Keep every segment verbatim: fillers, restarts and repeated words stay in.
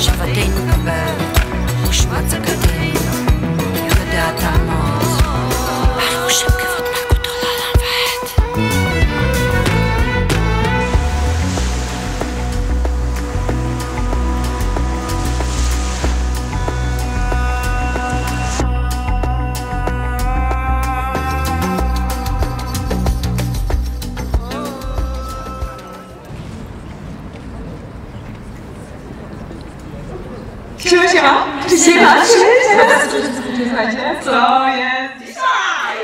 שפתינו קבל ושמץ הקדים בדעת העמוז אנחנו שם כבוד מלכותו לעולם ועד Siema, siema! Siema! Słuchajcie, co jest dzisiaj?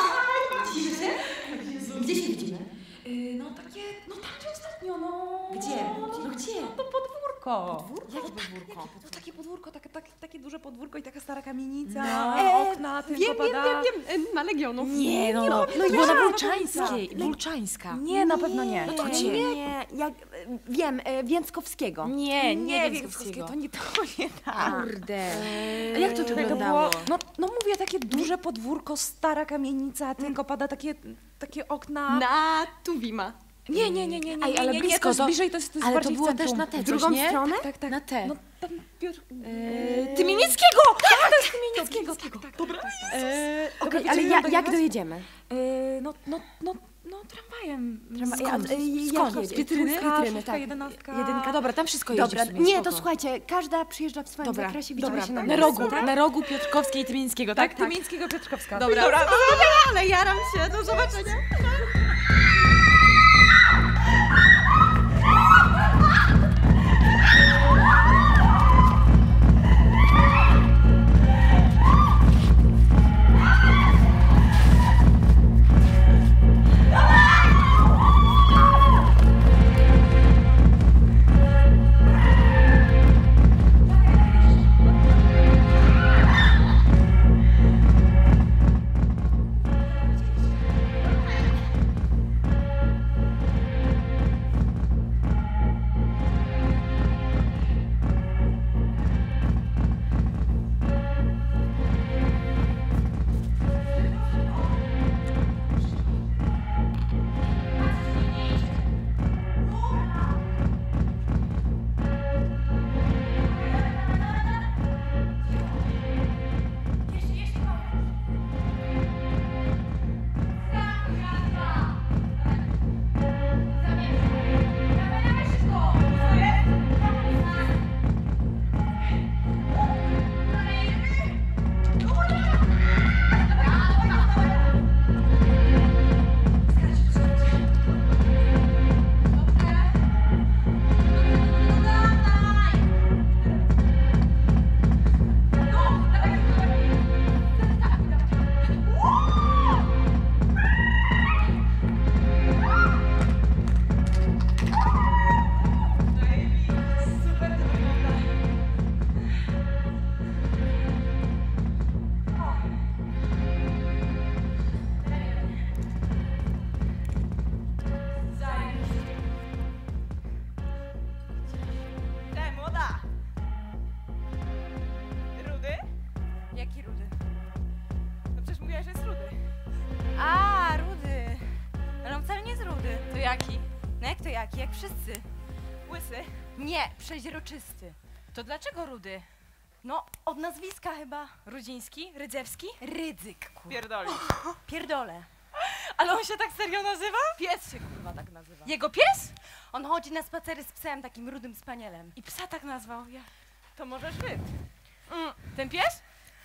Gdzie się widzimy? Yy, no takie, no tam gdzie ostatnio, no. Gdzie? No gdzie? No podwórko. Podwórko? Jakie No tak, podwórko? jakie No takie podwórko, takie, takie, takie duże podwórko i taka stara kamienica, No. e, okna, tylko Wiem, wiem, pada. wiem, wiem, na Legionów. Nie, no, Nie, no, no, no, no było na ja, Wólczańskiej, no, Wólczańska. Nie, na pewno nie. No to Nie, gdzie? Nie, nie, jak, wiem, e, Więckowskiego. Nie, nie, Nie, Więckowskiego. to nie to, nie tak. Kurde. A jak to To wyglądało? było, no, no mówię, takie duże podwórko, stara kamienica, tylko pada takie, takie okna. Na Tuwima. Nie, nie, nie, nie, nie, Ej, nie, ale nie, blisko, to jest to- bliżej, to jest, to jest Ale to bardziej było w centrum. też na tę W drugą coś, nie? stronę? Tak, tak. Na te. No tam Piotr... Eee, Tymienieckiego! Tak, to jest Tymienieckiego. Tak, tak, dobra. E, Dobra, Okej, ale wiecie, ja, jak jak dojechać? dojedziemy? Yy, no, no, no, no tramwajem. Tramwa- Skąd? ja- e, Skąd? jak Z jedzie? Pietryny? Z Pietryny, szóstka, tak. jedenastka. Jedynka, dobra, tam wszystko jeździ Dobra, w sumie, nie, spoko. to słuchajcie, każda przyjeżdża w swoim Dobra, zakresie, dobra, widzimy się na na miejscu, rogu, tak? na rogu Piotrkowskiej i Tymińskiego, tak? Tak, Tymińskiego, Piotrkowska. Dobra, dobra, ale jaram się, do zobaczenia. Jaki? No jak to jaki? Jak wszyscy. Łysy? Nie, przeźroczysty. To dlaczego rudy? No, od nazwiska chyba. Rudziński? Rydzewski? Rydzyk, kurwa. Pierdoli. Pierdolę. Ale on się tak serio nazywa? Pies się kurwa tak nazywa. Jego pies? On chodzi na spacery z psem, takim rudym spanielem. I psa tak nazwał. Ja... To może Żyd. Mm. Ten pies?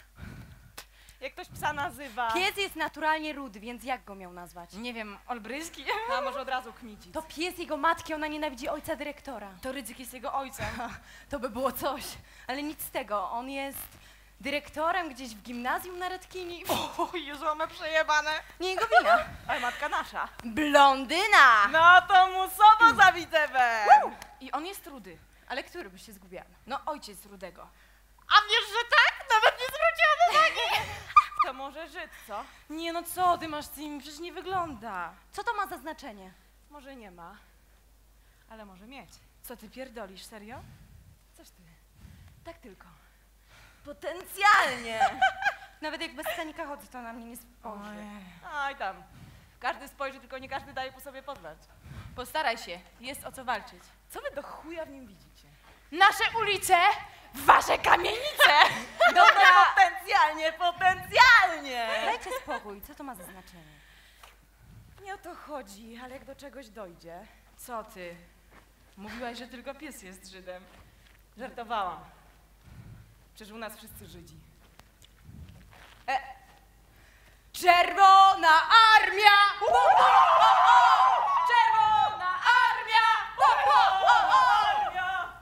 Jak ktoś psa nazywa? Pies jest naturalnie rudy, więc jak go miał nazwać? Nie wiem, olbryski? A może od razu kmicić. To pies jego matki, ona nienawidzi ojca dyrektora. To Rydzyk jest jego ojcem. To by było coś, ale nic z tego. On jest dyrektorem gdzieś w gimnazjum na Redkini. O Jezu, mamy przejebane. Nie jego wina. Ale matka nasza. Blondyna! No to musowo za widzewem. I on jest rudy. Ale który by się zgubiał? No ojciec rudego. A wiesz, że tak? Nawet nie zwróciłam uwagi. To może Żyd, co? Nie no co ty masz z nim? Przecież nie wygląda. Co to ma za znaczenie? Może nie ma, ale może mieć. Co ty pierdolisz, serio? Coś ty. Tak tylko. Potencjalnie. Nawet jak bez stanika chodzę, to na mnie nie spojrzy. Aj tam. Każdy spojrzy, tylko nie każdy daje po sobie poznać. Postaraj się, jest o co walczyć. Co wy do chuja w nim widzicie? Nasze ulice, wasze kamienice! Dobra, potencjalnie, potencjalnie! Dajcie spokój, co to ma za znaczenie? Nie o to chodzi, ale jak do czegoś dojdzie. Co ty? Mówiłaś, że tylko pies jest Żydem. Żartowałam. Przecież u nas wszyscy Żydzi. E. Czerwona armia! O, o, o, o! Czerwona armia! O, o, o, o!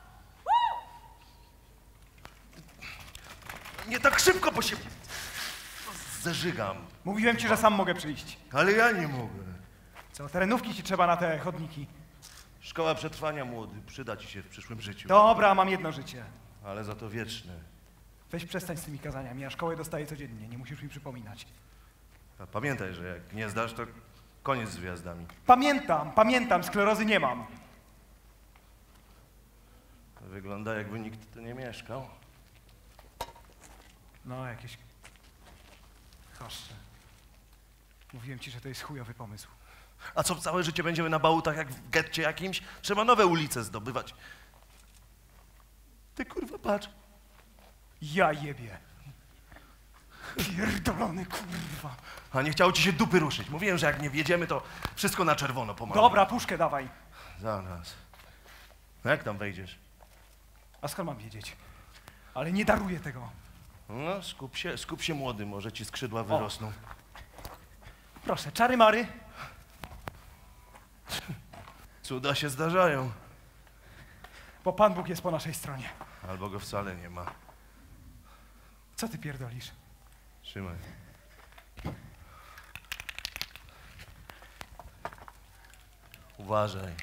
Nie tak szybko, bo się zażygam. Mówiłem ci, że sam mogę przyjść. Ale ja nie mogę. Co, terenówki ci trzeba na te chodniki? Szkoła przetrwania, młody, przyda ci się w przyszłym życiu. Dobra, mam jedno życie. Ale za to wieczne. Weź przestań z tymi kazaniami, ja szkołę dostaję codziennie, nie musisz mi przypominać. A pamiętaj, że jak nie zdasz, to koniec z gwiazdami. Pamiętam, pamiętam, sklerozy nie mam. Wygląda, jakby nikt tu nie mieszkał. No, jakieś... Chaszcze. Mówiłem ci, że to jest chujowy pomysł. A co, całe życie będziemy na bałutach jak w getcie jakimś? Trzeba nowe ulice zdobywać. Ty kurwa, patrz. Ja jebie. Pierdolony kurwa. A nie chciało ci się dupy ruszyć. Mówiłem, że jak nie wjedziemy, to wszystko na czerwono pomaga. Dobra, puszkę dawaj. Zaraz. No jak tam wejdziesz? A skąd mam wiedzieć? Ale nie daruję tego. No, skup się, skup się młody, może ci skrzydła wyrosną. Proszę, czary mary. Cuda się zdarzają. Bo Pan Bóg jest po naszej stronie. Albo go wcale nie ma. Co ty pierdolisz? Trzymaj. Uważaj.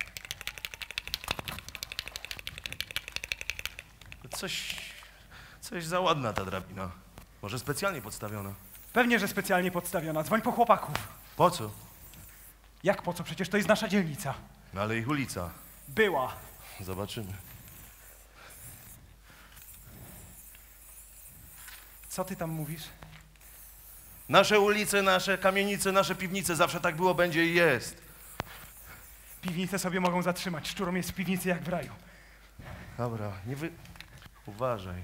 Coś, coś za ładna ta drabina. Może specjalnie podstawiona. Pewnie, że specjalnie podstawiona. Dzwoń po chłopaków. Po co? Jak po co? Przecież to jest nasza dzielnica. No ale ich ulica. Była. Zobaczymy. Co ty tam mówisz? Nasze ulice, nasze kamienice, nasze piwnice. Zawsze tak było, będzie i jest. Piwnice sobie mogą zatrzymać. Szczurom jest w piwnicy jak w raju. Dobra, nie wy... Uważaj.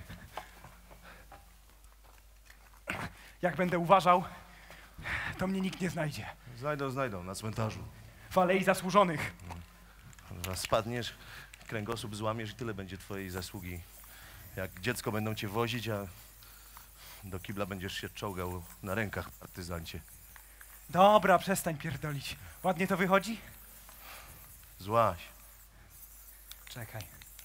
Jak będę uważał, to mnie nikt nie znajdzie. Znajdą, znajdą, na cmentarzu. W Alei Zasłużonych. Raz spadniesz, kręgosłup złamiesz i tyle będzie twojej zasługi. Jak dziecko będą cię wozić, a do kibla będziesz się czołgał na rękach, partyzancie. Dobra, przestań pierdolić. Ładnie to wychodzi? Złaś. Czekaj.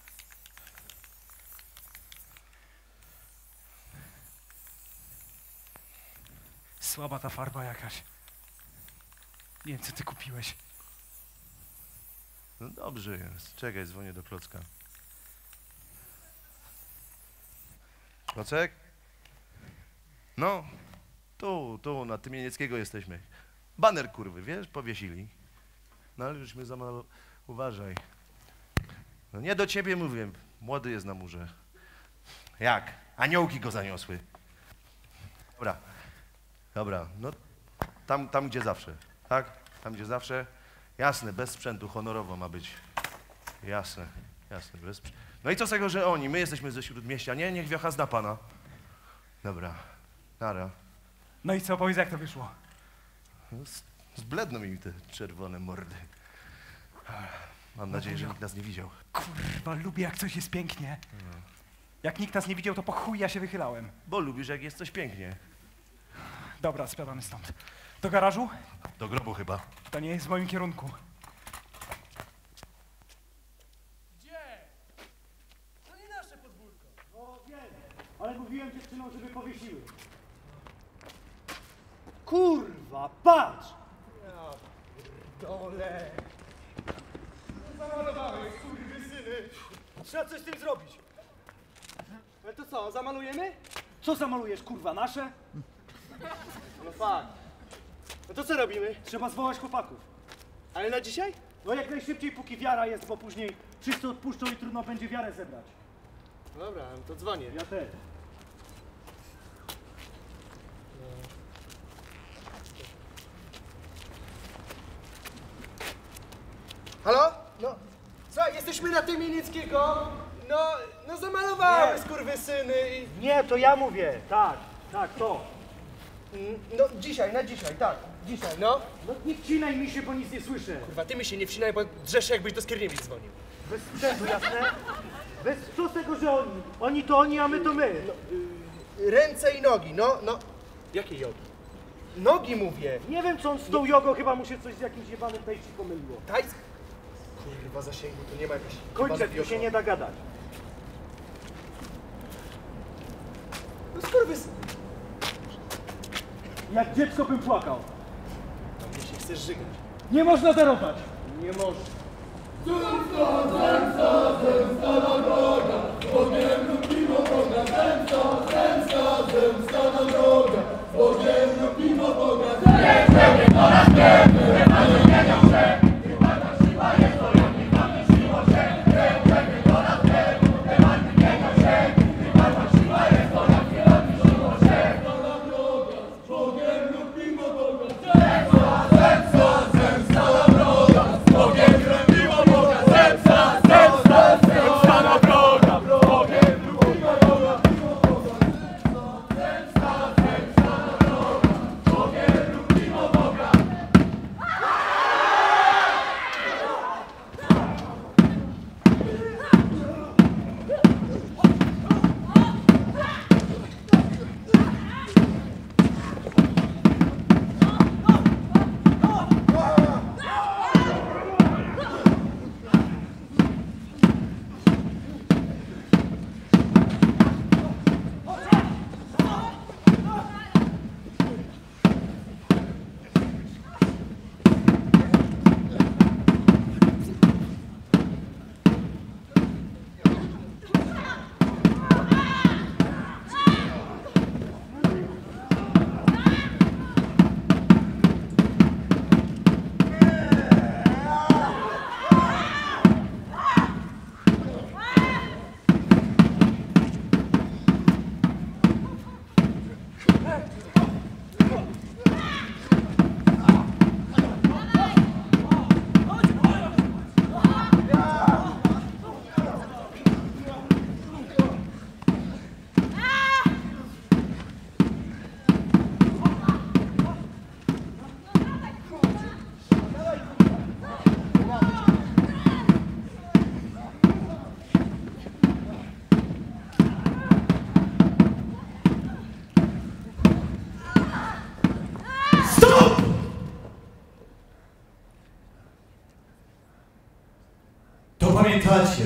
Słaba ta farba jakaś. Nie wiem, co ty kupiłeś. No dobrze jest. Czekaj, dzwonię do Klocka. Klocek? No, tu, tu, na Tymienieckiego jesteśmy. Baner, kurwy, wiesz, powiesili. No ale żeśmy za mało... Uważaj. No nie do ciebie mówię, młody jest na murze. Jak? Aniołki go zaniosły. Dobra, dobra, no tam, tam gdzie zawsze, tak? Tam gdzie zawsze, jasne, bez sprzętu, honorowo ma być. Jasne, jasne, bez sprzętu. No i co z tego, że oni, my jesteśmy ze Śródmieścia, nie? Niech wiocha zna pana. Dobra, nara. No i co, powiedz, jak to wyszło? No, z- zbledną mi te czerwone mordy. Mam nadzieję, że nikt nas nie widział. Kurwa, lubię, jak coś jest pięknie. Jak nikt nas nie widział, to po chuj ja się wychylałem. Bo lubisz, jak jest coś pięknie. Dobra, spadamy stąd. Do garażu? Do grobu chyba. To nie jest w moim kierunku. Ale mówiłem dziewczynom, żeby powiesiły. Kurwa, patrz! Ja pierdolę. Zamalowałeś, kurwysyny. Trzeba coś z tym zrobić. Ale to co, zamalujemy? Co zamalujesz, kurwa, nasze? No fakt. No to co robimy? Trzeba zwołać chłopaków. Ale na dzisiaj? No jak najszybciej, póki wiara jest, bo później wszyscy odpuszczą i trudno będzie wiarę zebrać. Dobra, to dzwonię. Ja też. Halo? No, słuchaj, jesteśmy na Tymienieckiego. No, no zamalowały skurwysyny i... Nie, to ja mówię, tak, tak, to. Mm, No, dzisiaj, na dzisiaj, tak, dzisiaj, no. No nie wcinaj mi się, bo nic nie słyszę. Kurwa, ty mi się nie wcinaj, bo drzesz się, jakbyś do Skierniewic dzwonił. Bez sprzętu, jasne? Bez co z tego, że oni? Oni to oni, a my to my. No, y, ręce i nogi, no, no. Jakie jogi? Nogi mówię. Nie wiem, co on z tą jogą, chyba mu się coś z jakimś jebanym tajci pomyliło. Tajc? Kurwa, zasięgu, to nie ma jakiejś... Kończę, tu się nie da gadać. No skurwysyn. Jak dziecko bym płakał. No, mnie się chcesz żygać. Nie można darować. Nie można. Pamiętacie?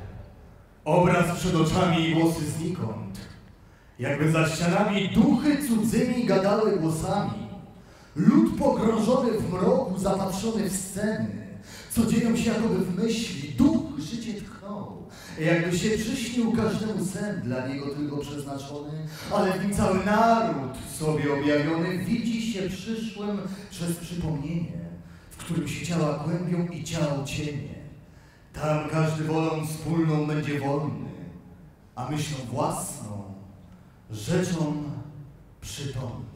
Obraz przed oczami i głosy znikąd. Jakby za ścianami duchy cudzymi gadały głosami. Lud pogrążony w mroku, zapatrzony w sceny, co dzieją się jakoby w myśli, duch życie tchnął. Jakby się przyśnił każdemu sen dla niego tylko przeznaczony, ale w nim cały naród sobie objawiony widzi się przyszłym przez przypomnienie, w którym się ciała kłębią i ciało cienie. Tam każdy wolą wspólną będzie wolny, a myślą własną rzeczą przytomny.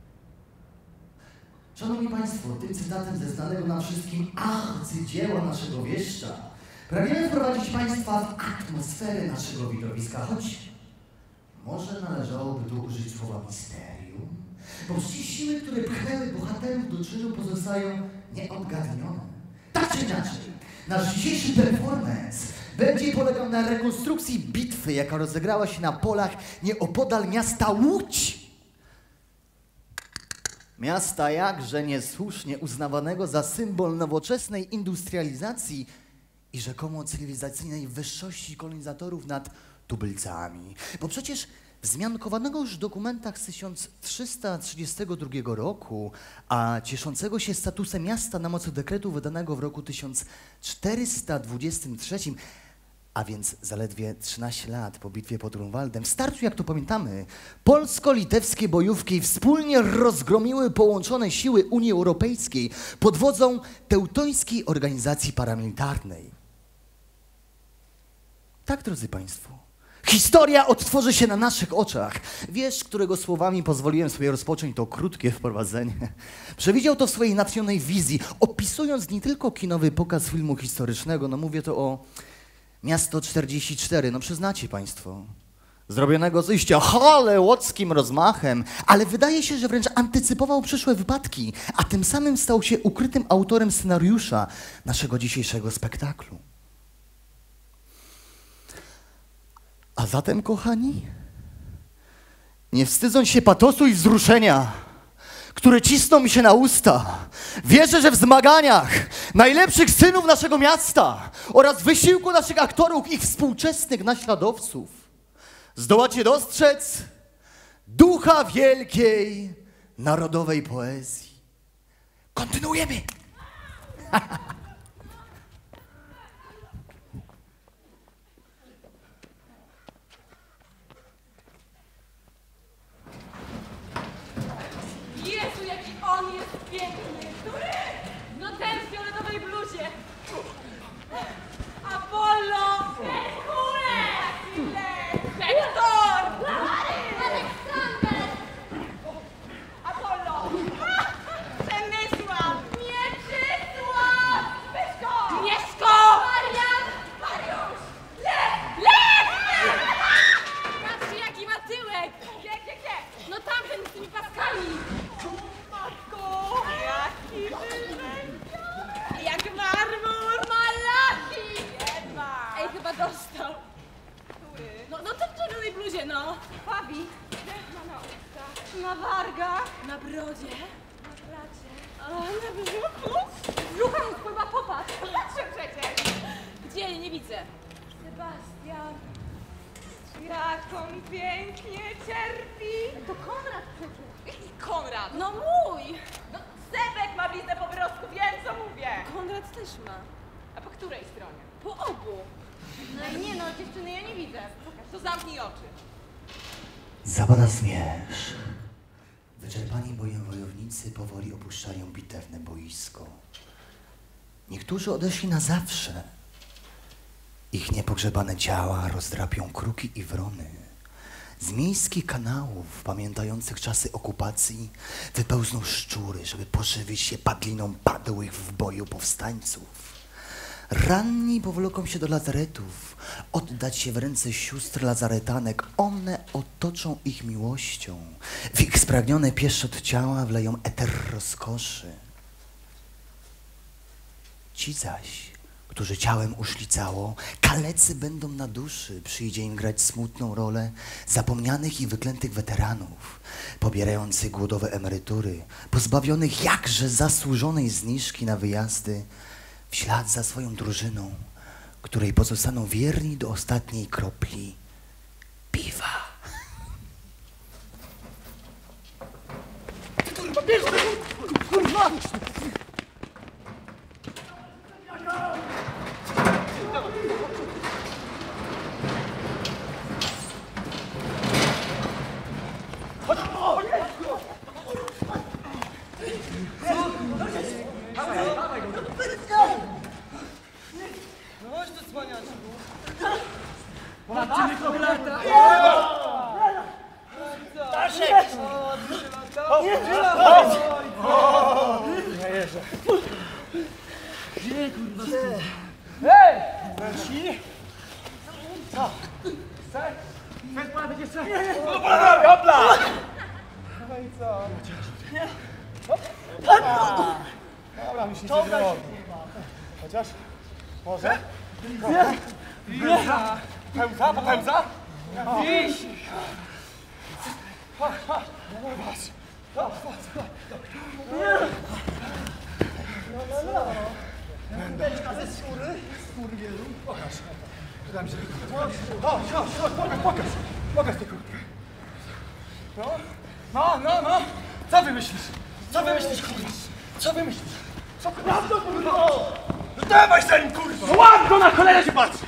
Szanowni Państwo, tym cytatem ze znanego nam wszystkim arcydzieła naszego wieszcza pragniemy wprowadzić Państwa w atmosferę naszego widowiska, choć może należałoby tu użyć słowa misterium, bo przecież siły, które pchnęły bohaterów do czynu, pozostają nieodgadnione. Tak czy inaczej, nasz dzisiejszy performance będzie polegał na rekonstrukcji bitwy, jaka rozegrała się na polach nieopodal miasta Łódź. Miasta jakże niesłusznie uznawanego za symbol nowoczesnej industrializacji i rzekomo cywilizacyjnej wyższości kolonizatorów nad tubylcami. Bo przecież wzmiankowanego już w dokumentach z tysiąc trzysta trzydziestego drugiego roku, a cieszącego się statusem miasta na mocy dekretu wydanego w roku tysiąc czterysta dwudziestym trzecim, a więc zaledwie trzynaście lat po bitwie pod Grunwaldem, w starciu, jak to pamiętamy, polsko-litewskie bojówki wspólnie rozgromiły połączone siły Unii Europejskiej pod wodzą Teutońskiej Organizacji Paramilitarnej. Tak, drodzy Państwo, Historia odtworzy się na naszych oczach. Wiersz, którego słowami pozwoliłem sobie rozpocząć to krótkie wprowadzenie. Przewidział to w swojej natchnionej wizji, opisując nie tylko kinowy pokaz filmu historycznego, no mówię to o Miasto czterdzieści cztery, no przyznacie państwo, zrobionego z iście hollywoodzkim rozmachem, ale wydaje się, że wręcz antycypował przyszłe wypadki, a tym samym stał się ukrytym autorem scenariusza naszego dzisiejszego spektaklu. A zatem, kochani, nie wstydzą się patosu i wzruszenia, które cisną mi się na usta. Wierzę, że w zmaganiach najlepszych synów naszego miasta oraz wysiłku naszych aktorów i ich współczesnych naśladowców zdołacie dostrzec ducha wielkiej narodowej poezji. Kontynuujemy! Jezu, jaki on jest piękny! Który? No ten w fioletowej bluzie! Apollo! Herkules! Hektor! Aleksander! Apollo! Przemysław! Mieczysław! Myszko! Mieszko! Marian! Mariusz! Lew! Lew! Patrzcie, jaki ma tyłek! Gdzie, gdzie, gdzie? No tamten z tymi paskami! Matko! Jaki wylękał! Jak marmur! Malachi! Jedwa! Ej, chyba dostał. Który? No, no ten w czerwonej bluzie, no. Fabi. Ma na ustach. Na wargach. Na brodzie. Na bracie. A, na brzuchu? Brzucha mu wpływa, popatrz. Patrzę przecież. Gdzie? Nie widzę. Sebastian. Jak on pięknie cierpi. To Konrad przecież. Jaki Konrad? No mój. No Sebek ma bliznę po wyrostku, wiem co mówię. Konrad też ma. A po której stronie? Po obu. No i nie no, dziewczyny ja nie widzę. Pokaż, to zamknij oczy. Zapada zmierzch. Wyczerpani bojem wojownicy powoli opuszczają bitewne boisko. Niektórzy odeszli na zawsze. Ich niepogrzebane ciała rozdrapią kruki i wrony. Z miejskich kanałów, pamiętających czasy okupacji, wypełzną szczury, żeby pożywić się padliną padłych w boju powstańców. Ranni powloką się do lazaretów, oddać się w ręce sióstr lazaretanek. One otoczą ich miłością. W ich spragnione pieszczot ciała wleją eter rozkoszy. Ci zaś, którzy ciałem uszli cało, kalecy będą na duszy, przyjdzie im grać smutną rolę zapomnianych i wyklętych weteranów, pobierających głodowe emerytury, pozbawionych jakże zasłużonej zniżki na wyjazdy, w ślad za swoją drużyną, której pozostaną wierni do ostatniej kropli piwa. Kurwa, bierz tego! Kurwa! Chodź do cwaniaczku. Patrzcie, tylko lata. Staszek! Nie jeżdżę. Gdzie, kurwa, hej! Weszli? Co? Chcesz? Chcesz płatek jeszcze? Nie, nie. Hopla! Hopla! No i co? Hopla! Dobra, myślicie, że robi. Chociaż? Może? Nie! Pędza! Pędza? Popędza? Wiś! Patrz, patrz! Patrz! Patrz, patrz! No, no, no! Beczka ze skóry? Skóry wielu? Pokaż. Przydam się. Chodź, chodź, chodź, pokaż, pokaż! Pokaż tę kurtkę. No, no, no, no! Co wy myślisz? Co wy myślisz, kurwa? Co wy myślisz? Co prawda, kurwa? No dawaj za nim, kurwa! No łap go, na cholerę się patrzysz!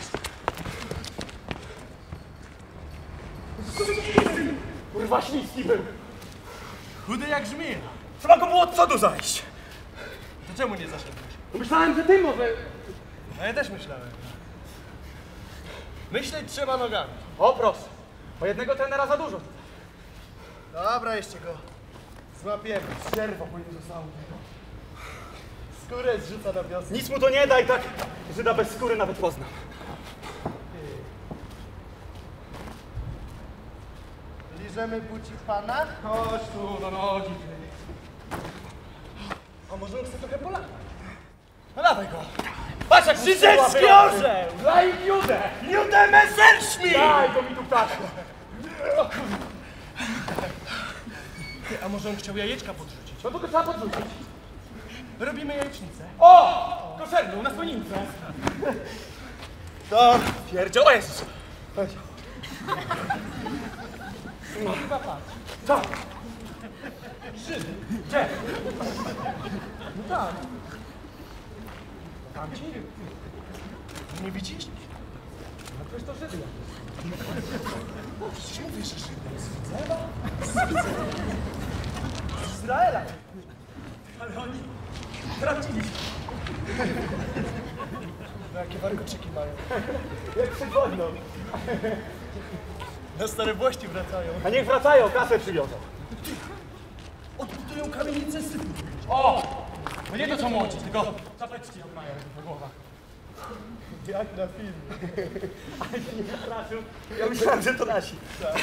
Kurwa, śliski był. Chudy jak żmija. Trzeba go było od przodu zajść. To czemu nie zaszedłeś? Myślałem, że ty może... No ja też myślałem. Myśleć trzeba nogami. O proszę, o jednego trenera za dużo. Dobra, jeszcze go złapiemy. Ścierwo po nim zostało. Skórę zrzuca na wiosnę. Nic mu to nie da i tak Żyda bez skóry nawet poznam. Liżemy buci pana? Chodź tu, do nogi. A może on chce trochę polać? No dawaj go. Patrz jak Krzyżecki orzeł! Daj im Judę! Judę Messerschmitt! Daj go mi tu ptaszku. Ty, a może on chciał jajeczka podrzucić? No to go trzeba podrzucić. Robimy jajecznicę. O! Koszerną, na słonince. To Pierdział, o Jezus. no chyba patrz. Co? Żydy. Gdzie? No tam. Tam ci? Nie widzisz? No przecież to Żydy. No przecież mówisz, że Żydy. Z Izraela? Z Izraela. Ale oni tracili. No jakie warkoczyki mają. Jak przed wojną. Na stare włości wracają. A niech wracają, kasę przywiozą. Odbudują kamienicę sypu. O! To nie to co młodzi, tylko czapeczki jak mają na głowach. Jak na filmie. Ale się nie przestraszył. Ja myślałem, że to nasi.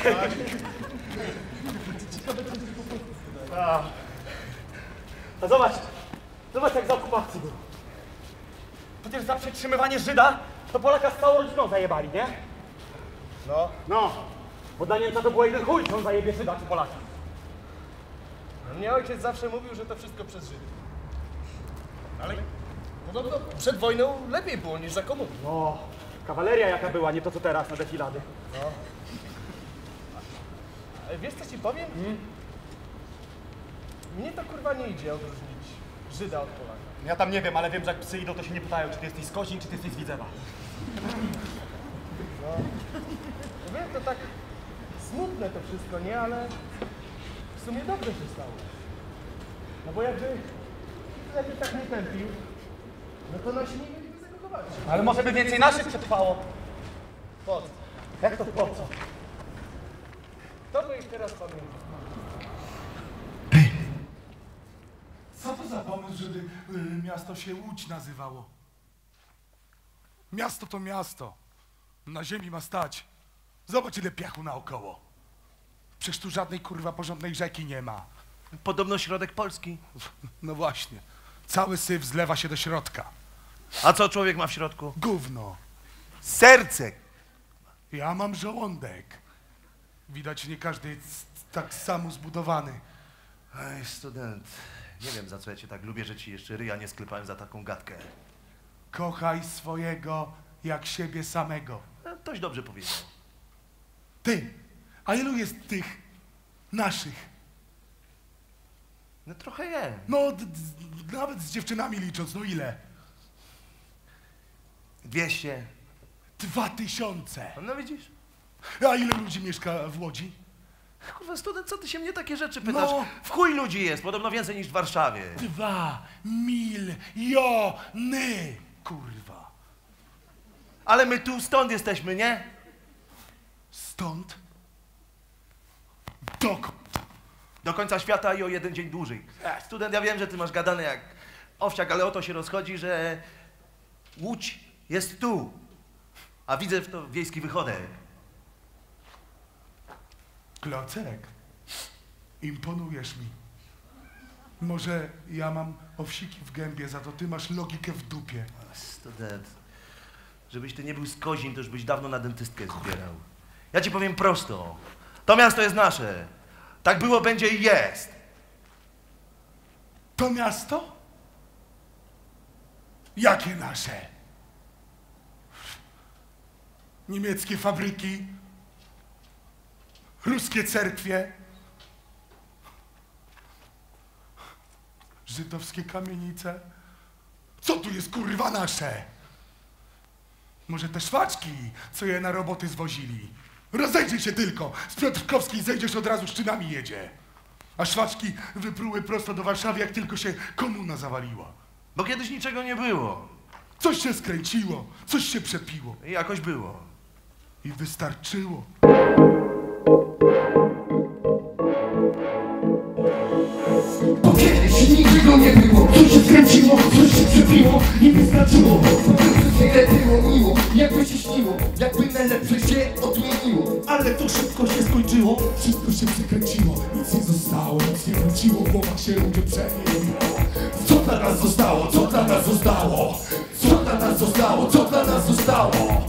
A. A zobacz, zobacz jak za okupacji było. Przecież za przetrzymywanie Żyda to Polaka z całą rodziną zajebali, nie? No. No, bo dla Niemca to było jeden chuj, że on zajebie Żyda czy Polaka. Mnie ojciec zawsze mówił, że to wszystko przez Żydy. Ale podobno przed wojną lepiej było niż za komuny. No, kawaleria jaka była, nie to co teraz na defilady. No. Ale wiesz co ci powiem? Hmm? Mnie to kurwa nie idzie odróżnić Żyda od Polaka. Ja tam nie wiem, ale wiem, że jak psy idą, to się nie pytają, czy ty jesteś z Kozin, czy ty jesteś z Widzewa. No. Wiem, to tak smutne to wszystko, nie? Ale w sumie dobrze się stało. No bo jakby, jakby tak nie tępił, no to nasi nie mieliby z tego chować. Ale może by więcej naszych przetrwało. Po co? Jak to po co? Kto by ich teraz pamiętał? Co to za pomysł, żeby y, miasto się Łódź nazywało? Miasto to miasto. Na ziemi ma stać. Zobacz ile piachu naokoło. Przecież tu żadnej kurwa porządnej rzeki nie ma. Podobno środek Polski. No właśnie. Cały syf zlewa się do środka. A co człowiek ma w środku? Gówno. Serce. Ja mam żołądek. Widać nie każdy jest tak samo zbudowany. Ej, student. Nie wiem, za co ja cię tak lubię, że ci jeszcze ryja nie sklepałem za taką gadkę. Kochaj swojego jak siebie samego. No, ktoś dobrze powiedział. Ty, a ilu jest tych naszych? No trochę je. No, d- d- nawet z dziewczynami licząc, no ile? Dwieście. Dwa tysiące. No widzisz? A ile ludzi mieszka w Łodzi? Kurwa, student, co ty się mnie takie rzeczy pytasz? No. W chuj ludzi jest, podobno więcej niż w Warszawie. Dwa miliony, kurwa. Ale my tu stąd jesteśmy, nie? Stąd? Dokąd? Do końca świata i o jeden dzień dłużej. Ech, student, ja wiem, że ty masz gadane jak owsiak, ale o to się rozchodzi, że Łódź jest tu, a widzę w to wiejski wychodek. Klocek, imponujesz mi. Może ja mam owsiki w gębie, za to ty masz logikę w dupie. Student, żebyś ty nie był z Kozin, to już byś dawno na dentystkę zbierał. Ja ci powiem prosto, to miasto jest nasze. Tak było, będzie i jest. To miasto? Jakie nasze? Niemieckie fabryki? Ruskie cerkwie? Żydowskie kamienice? Co tu jest kurwa nasze? Może te szwaczki, co je na roboty zwozili? Rozejrzyj się tylko, z Piotrkowskiej zejdziesz od razu, szczynami jedzie. A szwaczki wypruły prosto do Warszawy, jak tylko się komuna zawaliła. Bo kiedyś niczego nie było. Coś się skręciło, coś się przepiło. I jakoś było. I wystarczyło. Bo kiedyś nigdy go nie było, coś się skręciło, coś się przebiło i wystarczyło. Bo przez chwilę było miło, jakby się śniło, jakby najlepsze się odmieniło. Ale to szybko się skończyło, wszystko się przekręciło, nic nie zostało, nic nie wróciło, w głowach się ludzie przemieniło. Co dla nas zostało, co dla nas zostało, co dla nas zostało, co dla nas zostało.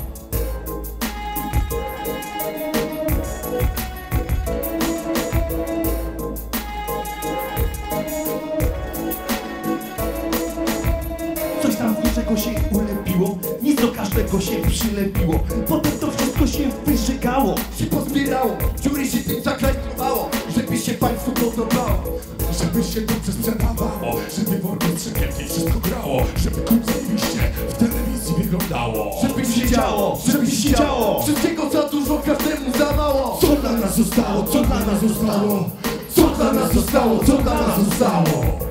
Coś tam w niczego się ulepiło, nic do każdego się przylepiło. Potem to wszystko się wyżygało, się pozbierało, dziury się tym zaklejkowało, żeby się państwu podobało, żeby się dobrze sprzedawało, żeby w orkiestrze wszystko grało, żeby kurczyliście w telewizji wyglądało, żeby się działo, żeby się działo, wszystkiego za dużo, każdemu za mało. Co dla nas zostało, co dla nas zostało, co dla nas zostało, co dla nas zostało.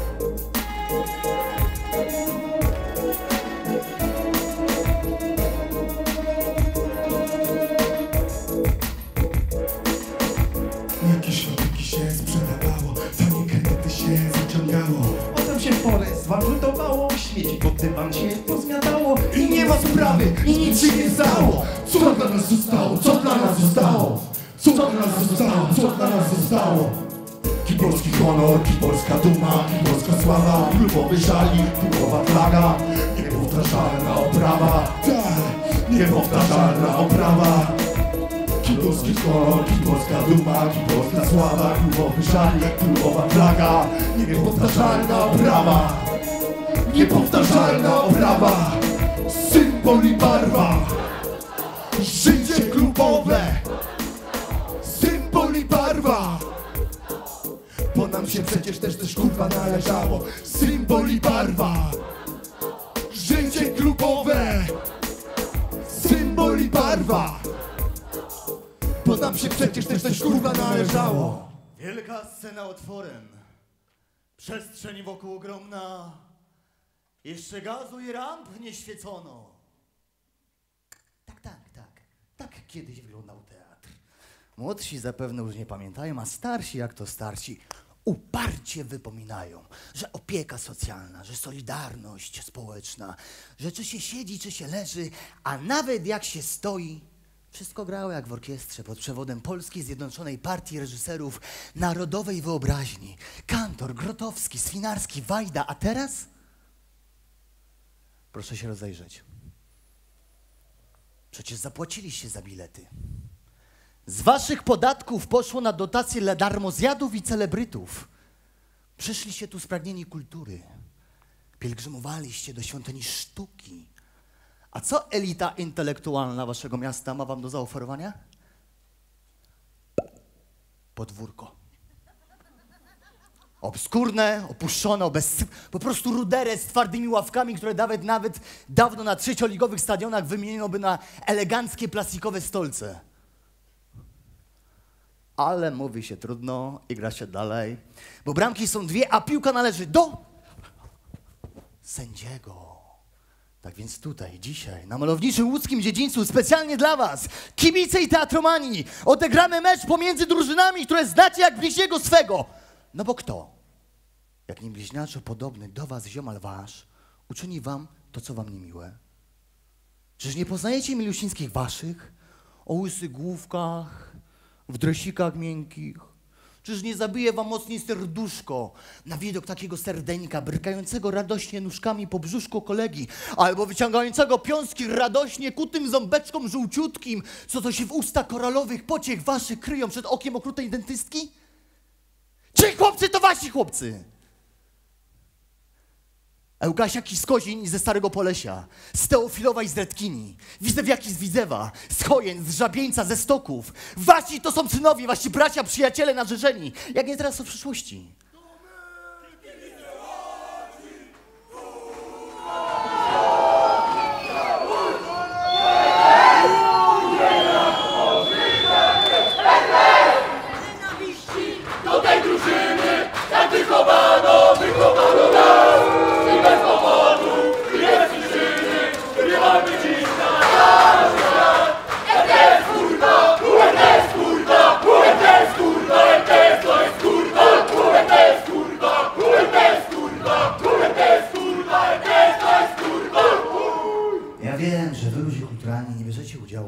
Jakieś fabryki się sprzedawało, tanie kredyty się zaciągało. Potem się forest waltowało, śmieci pod dywan się pozmiatało. I nie ma sprawy, i nic się nie stało. Co dla nas zostało, co dla nas zostało, co dla nas zostało, co dla nas zostało. Ki polski honor, ki polska duma, ki polska sława, klubowy żali, klubowa flaga, niepowtarzalna oprawa, tak, niepowtarzalna oprawa. Ki polski honor, ki polska duma, ki polska sława, klubowy żali, klubowa flaga, niepowtarzalna oprawa, niepowtarzalna oprawa, symbol i barwa, życie klubowe, symbol i barwa. Bo nam się przecież też też kurwa należało, symbol i barwa, życie klubowe, symbol i barwa. Bo nam się przecież też też kurwa należało. Wielka scena otworem, przestrzeń wokół ogromna, jeszcze gazu i ramp nie świecono. Tak, tak, tak, tak kiedyś wyglądał teatr. Młodsi zapewne już nie pamiętają, a starsi jak to starsi uparcie wypominają, że opieka socjalna, że solidarność społeczna, że czy się siedzi, czy się leży, a nawet jak się stoi, wszystko grało jak w orkiestrze pod przewodem Polskiej Zjednoczonej Partii Reżyserów Narodowej Wyobraźni. Kantor, Grotowski, Swinarski, Wajda, a teraz? Proszę się rozejrzeć. Przecież zapłaciliście za bilety. Z waszych podatków poszło na dotacje dla darmozjadów i celebrytów. Przyszliście tu spragnieni kultury. Pielgrzymowaliście do świątyni sztuki. A co elita intelektualna waszego miasta ma wam do zaoferowania? Podwórko. Obskurne, opuszczone, bez, po prostu ruderę z twardymi ławkami, które nawet, nawet dawno na trzecioligowych stadionach wymieniono by na eleganckie plastikowe stolce. Ale mówi się trudno i gra się dalej, bo bramki są dwie, a piłka należy do sędziego. Tak więc tutaj, dzisiaj, na malowniczym łódzkim dziedzińcu, specjalnie dla was, kibice i teatromani, odegramy mecz pomiędzy drużynami, które znacie jak bliźniego swego. No bo kto, jak nie bliźniaczo podobny do was ziomal wasz, uczyni wam to, co wam niemiłe? Czyż nie poznajecie milusińskich waszych, o łysych główkach, w dresikach miękkich? Czyż nie zabije wam mocniej serduszko na widok takiego serdeńka, brykającego radośnie nóżkami po brzuszku kolegi, albo wyciągającego piąski radośnie kutym ząbeczkom żółciutkim, co to się w usta koralowych pociech waszych kryją przed okiem okrutej dentystki? Ci chłopcy to wasi chłopcy! Eugasiaki z Kozin i ze Starego Polesia, z Teofilowa i z Redkini, Widzewiaki z Widzewa, z Chojeń, z Żabieńca, ze Stoków. Wasi to są synowie, wasi bracia, przyjaciele narzeczeni. Jak nie teraz, to w przyszłości. Do tej drużyny tak wychowano, wychowano nas i bez powodu, i bez przyczyny grywamy dziś na nasz świat.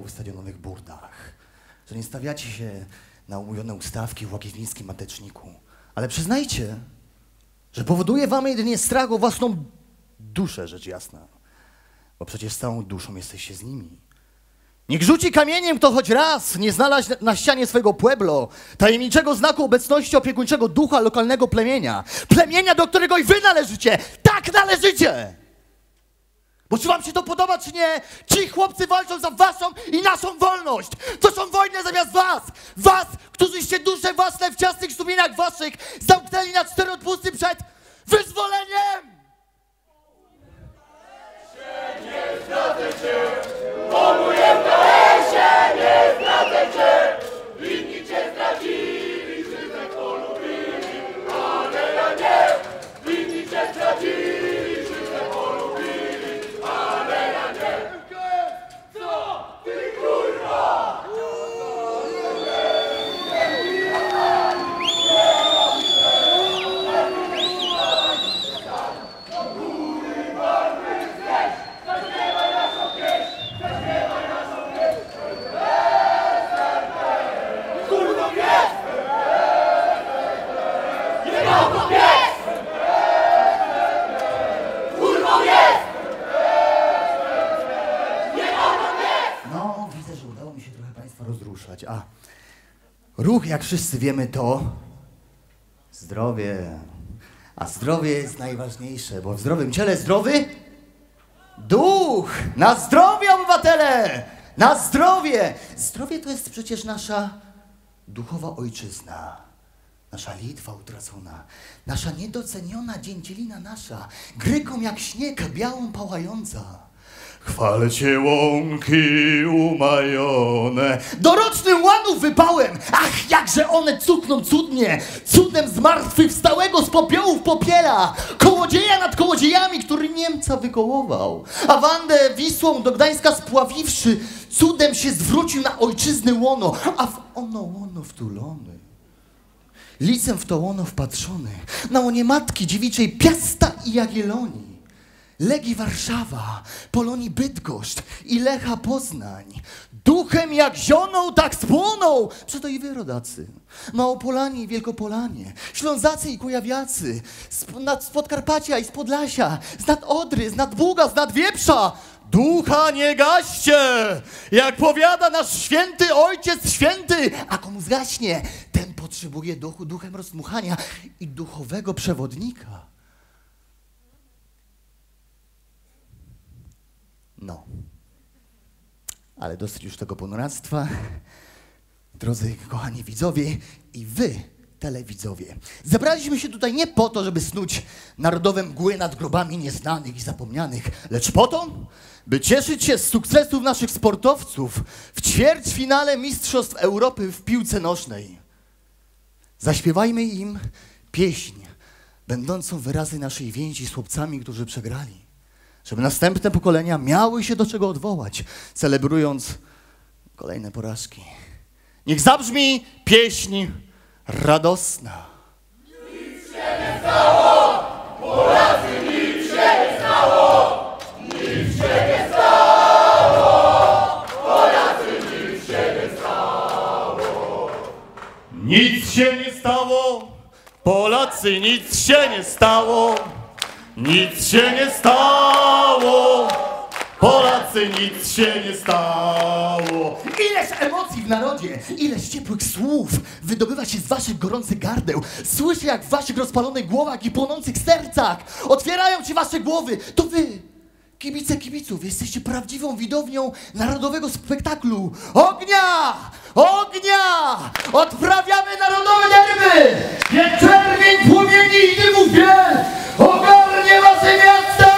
w stadionowych burdach, że nie stawiacie się na umówione ustawki w łagiewnickim mateczniku, ale przyznajcie, że powoduje wam jedynie strach o własną duszę, rzecz jasna, bo przecież z całą duszą jesteście z nimi. Niech rzuci kamieniem, kto choć raz nie znalazł na ścianie swego pueblo tajemniczego znaku obecności opiekuńczego ducha lokalnego plemienia. Plemienia, do którego i wy należycie. Tak należycie! Bo czy wam się to podoba, czy nie? Ci chłopcy walczą za waszą i naszą wolność. Toczą wojnę zamiast was. Was, którzyście dusze własne w ciasnych sumieniach waszych zamknęli na cztery odpusty przed wyzwoleniem! Nie zdradzę cię, o moje się nie zdradzę cię. Inni cię zdradzili, żywe polubili, ale ja nie. Inni cię zdradzili, żywe polubili, ale ja nie. Co ty kurwa? No, widzę, że udało mi się trochę państwa rozruszać, a ruch, jak wszyscy wiemy, to zdrowie. A zdrowie jest najważniejsze, bo w zdrowym ciele zdrowy duch. Na zdrowie, obywatele! Na zdrowie! Zdrowie to jest przecież nasza duchowa ojczyzna. Nasza Litwa utracona, nasza niedoceniona dzięcielina nasza, Gryką jak śnieg, białą pałająca. Chwalę cię łąki umajone, dorocznym łanów wypałem, ach, jakże one cukną cudnie, cudem zmartwychwstałego z popiołów popiela, kołodzieja nad kołodziejami, który Niemca wykołował, a Wandę Wisłą do Gdańska spławiwszy, cudem się zwrócił na ojczyzny łono, a w ono łono wtulony. Licem w to łono wpatrzony, na łonie matki dziewiczej Piasta i Jagiellonii, Legii Warszawa, Polonii Bydgoszcz i Lecha Poznań. Duchem jak zionął, tak spłonął. Przeto i wy, rodacy, Małopolanie i Wielkopolanie, Ślązacy i Kujawiacy, z, nad, z Podkarpacia i z Podlasia, z nad Odry, z nad Buga, z nad Wieprza. Ducha nie gaście, jak powiada nasz święty Ojciec Święty, a komu zgaśnie, ten potrzebuje duchu, duchem rozdmuchania i duchowego przewodnika. No, ale dosyć już tego ponuractwa. Drodzy kochani widzowie i wy, telewidzowie, zebraliśmy się tutaj nie po to, żeby snuć narodowe mgły nad grobami nieznanych i zapomnianych, lecz po to, by cieszyć się z sukcesów naszych sportowców w ćwierćfinale Mistrzostw Europy w piłce nożnej. Zaśpiewajmy im pieśń, będącą wyrazem naszej więzi z chłopcami, którzy przegrali, żeby następne pokolenia miały się do czego odwołać, celebrując kolejne porażki. Niech zabrzmi pieśń radosna. Nic się nie stało, Polacy, nic się nie stało, nic się nie stało, Polacy, nic się nie stało. Nic się nie stało, Polacy, nic się nie stało, nic się nie stało, Polacy, nic się nie stało. Ileż emocji w narodzie, ileż ciepłych słów wydobywa się z waszych gorących gardeł. Słyszę, jak w waszych rozpalonych głowach i płonących sercach otwierają się wasze głowy. To wy, kibice kibiców, jesteście prawdziwą widownią narodowego spektaklu. Ognia! Ognia! Odprawiamy narodowe derby! Niech czerwień płomieni i dymów biel ogarnie wasze miasta!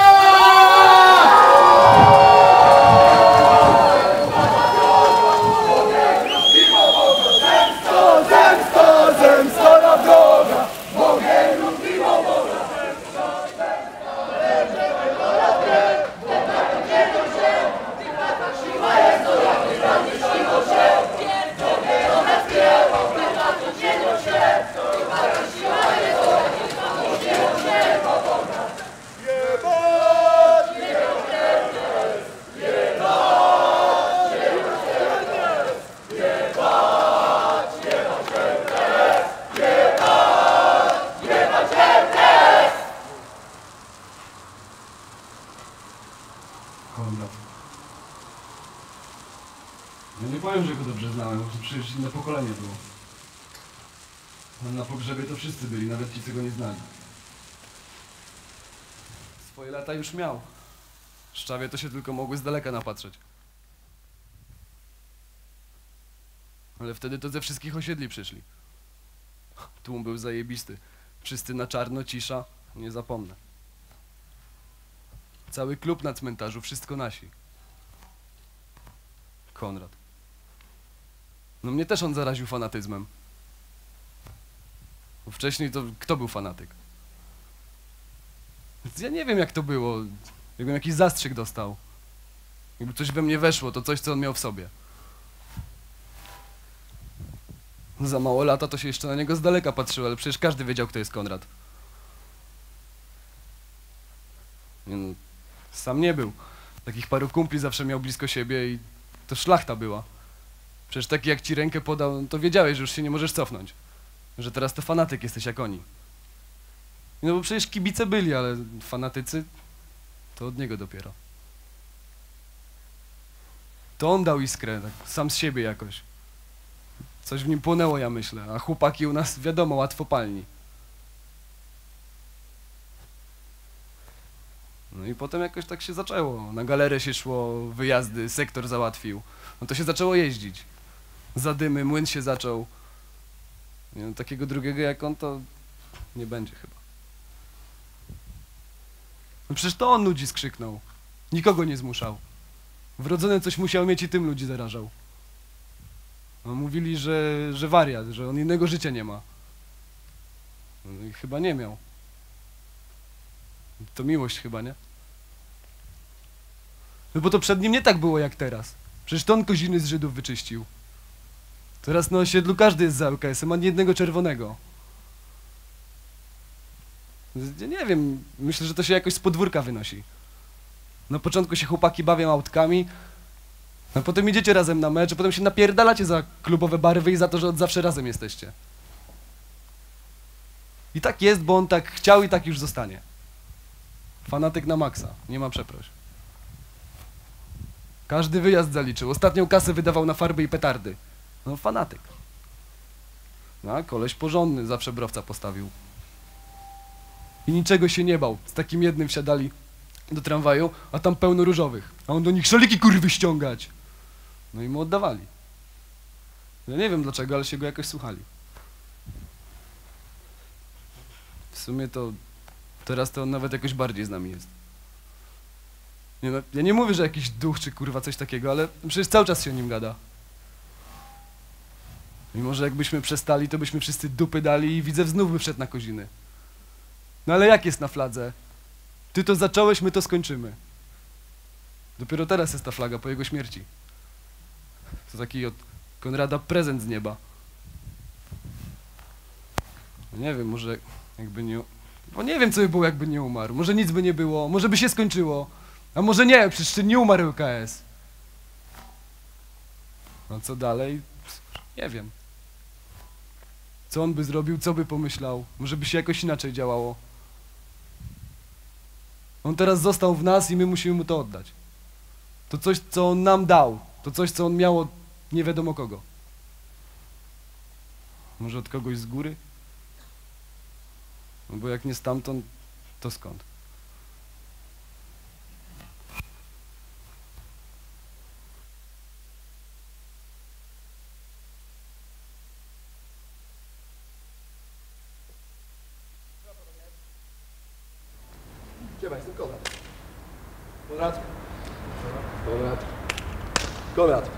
Siła jest to, siła jest to, No nie powiem, że go dobrze znałem, bo to przecież inne pokolenie było. A na pogrzebie to wszyscy byli, nawet ci, co go nie znali. Swoje lata już miał. Szczawie to się tylko mogły z daleka napatrzeć. Ale wtedy to ze wszystkich osiedli przyszli. Tłum był zajebisty. Wszyscy na czarno, cisza, nie zapomnę. Cały klub na cmentarzu, wszystko nasi. Konrad. No mnie też on zaraził fanatyzmem. Bo wcześniej to kto był fanatyk? Więc ja nie wiem, jak to było. Jakbym jakiś zastrzyk dostał. Jakby coś we mnie weszło, to coś, co on miał w sobie. Za mało lata to się jeszcze na niego z daleka patrzyło, ale przecież każdy wiedział, kto jest Konrad. Nie no, sam nie był. Takich paru kumpli zawsze miał blisko siebie i to szlachta była. Przecież taki jak ci rękę podał, no to wiedziałeś, że już się nie możesz cofnąć. Że teraz to fanatyk jesteś jak oni. No bo przecież kibice byli, ale fanatycy to od niego dopiero. To on dał iskrę, tak sam z siebie jakoś. Coś w nim płonęło, ja myślę, a chłopaki u nas, wiadomo, łatwopalni. No i potem jakoś tak się zaczęło. Na galerę się szło, wyjazdy, sektor załatwił. No to się zaczęło jeździć. Zadymy, młyn się zaczął. Nie, no, takiego drugiego jak on to nie będzie chyba. No przecież to on ludzi skrzyknął. Nikogo nie zmuszał. Wrodzone coś musiał mieć i tym ludzi zarażał. No, mówili, że, że wariat, że on innego życia nie ma. No i chyba nie miał. To miłość chyba, nie? No bo to przed nim nie tak było jak teraz. Przecież to on koziny z Żydów wyczyścił. Teraz na osiedlu każdy jest za L K S-em, ani jednego czerwonego. Ja nie wiem, myślę, że to się jakoś z podwórka wynosi. Na początku się chłopaki bawią autkami, a potem idziecie razem na mecz, a potem się napierdalacie za klubowe barwy i za to, że od zawsze razem jesteście. I tak jest, bo on tak chciał i tak już zostanie. Fanatyk na maksa, nie ma przeproś. Każdy wyjazd zaliczył, ostatnią kasę wydawał na farby i petardy. No fanatyk. No a koleś porządny, zawsze browca postawił. I niczego się nie bał, z takim jednym wsiadali do tramwaju, a tam pełno różowych. A on do nich szaliki kurwy ściągać. No i mu oddawali. Ja nie wiem dlaczego, ale się go jakoś słuchali. W sumie to teraz to on nawet jakoś bardziej z nami jest. Nie no, ja nie mówię, że jakiś duch czy kurwa coś takiego, ale przecież cały czas się o nim gada. Mimo że jakbyśmy przestali, to byśmy wszyscy dupy dali i Widzew znów by wszedł na koziny. No ale jak jest na fladze? Ty to zacząłeś, my to skończymy. Dopiero teraz jest ta flaga po jego śmierci. To taki od Konrada prezent z nieba. No nie wiem, może jakby nie... Bo nie wiem, co by było, jakby nie umarł. Może nic by nie było, może by się skończyło. A może nie, przecież nie umarł L K S. No co dalej? Nie wiem. Co on by zrobił, co by pomyślał? Może by się jakoś inaczej działało. On teraz został w nas i my musimy mu to oddać. To coś, co on nam dał. To coś, co on miał od nie wiadomo kogo. Może od kogoś z góry? No bo jak nie stamtąd, to skąd? Gdzie jestem Konrad? Konrad? Konrad? Konrad?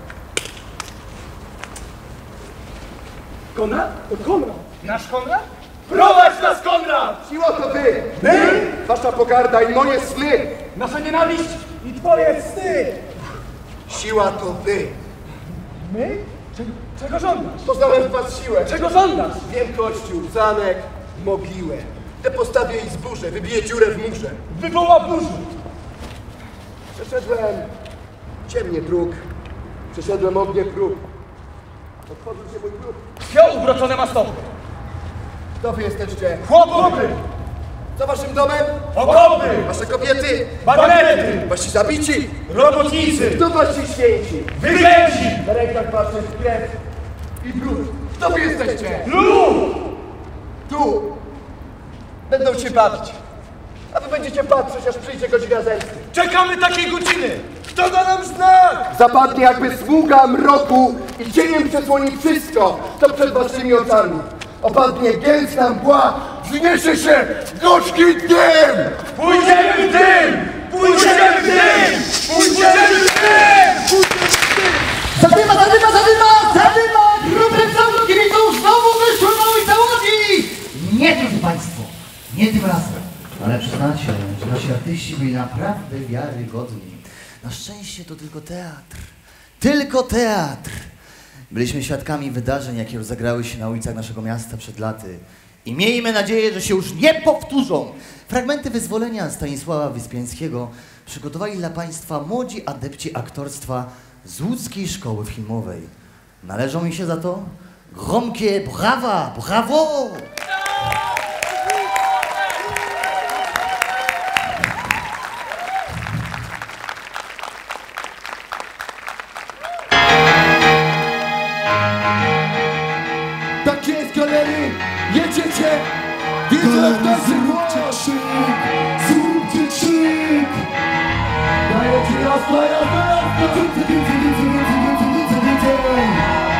Konrad? To Konrad! Nasz Konrad? Prowadź nas, Konrad! Siła to ty! My? Wasza pogarda i moje sny! Nasza nienawiść i twoje sny! Siła to wy! My? Czego, czego żądasz? Poznałem w was siłę! Czego żądasz? Wiem kościół, zamek, mogiłę. Te postawię i zburzę, wybiję dziurę w murze. Wywoła burzę! Przeszedłem ciemnie dróg. Przeszedłem ognie prób. Otworzył się mój klub. Krwią ubroczone ma stopy. Kto wy jesteście? Chłopy! Za waszym domem? Okopy! Wasze kobiety? Bagnety! Wasi zabici? Robotnicy! Kto wasi święci? Wyklęci! Na rękach waszych krew i brud. Kto wy jesteście? Lud! Tu będą się bawić, a wy będziecie patrzeć, aż przyjdzie godzina zemsty. Czekamy takiej godziny! Kto da nam znak? Zapadnie jakby sługa mroku i cieniem przesłoni wszystko, co przed waszymi oczami. Opadnie gęsta mgła, wzniesie się gorzki dym! Pójdziemy w dym! Pójdziemy w dym! Pójdziemy w dym! Zadyma, zadyma, zadyma, zadyma! Grupy całych kibiców znowu wyszło na ulicę Łodzi! Nie, drodzy Państwo, nie tym razem. Ale przyznacie, że nasi artyści byli naprawdę wiarygodni. Na szczęście to tylko teatr. Tylko teatr. Byliśmy świadkami wydarzeń, jakie rozegrały się na ulicach naszego miasta przed laty. I miejmy nadzieję, że się już nie powtórzą. Fragmenty wyzwolenia Stanisława Wyspiańskiego przygotowali dla Państwa młodzi adepci aktorstwa z łódzkiej szkoły filmowej. Należą mi się za to gromkie brawa, brawo! Tak jest, galerii! Jedziecie! Widzę w nas Zróbcie krzyk! Zróbcie krzyk! Daję ci raz, daję raz, Więcej, więcej, więcej, więcej, więcej, więcej, więcej!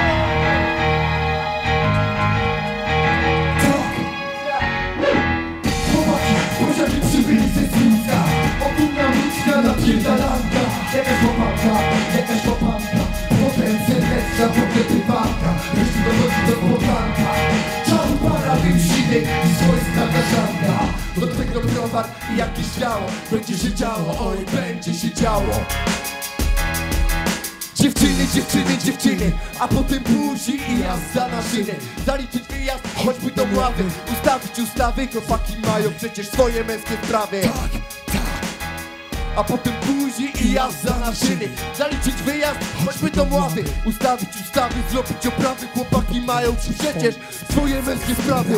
Tak! Chłopaki, chłopaki przybyli ze Zwica. Ogólna ludzka napierdalanka. Jakaś łopanka, jakaś łopanka. Potem serdecja, potem prywatna. Wreszcie dochodzi do spotanka. Czarny paradyn siwy i swojska gaszanka. Do tego browar i jakieś ciało. Będzie się działo, oj, będzie się działo. Dziewczyny, dziewczyny, dziewczyny, a potem buzi i jazda na szyny. Zaliczyć wyjazd, choćby do mławy. Ustawić ustawy, chłopaki mają przecież swoje męskie sprawy. Tak, tak. A potem buzi i jazda na szyny. Zaliczyć wyjazd, choćby do mławy. Ustawić ustawy, zrobić oprawy. Chłopaki mają przecież swoje męskie sprawy.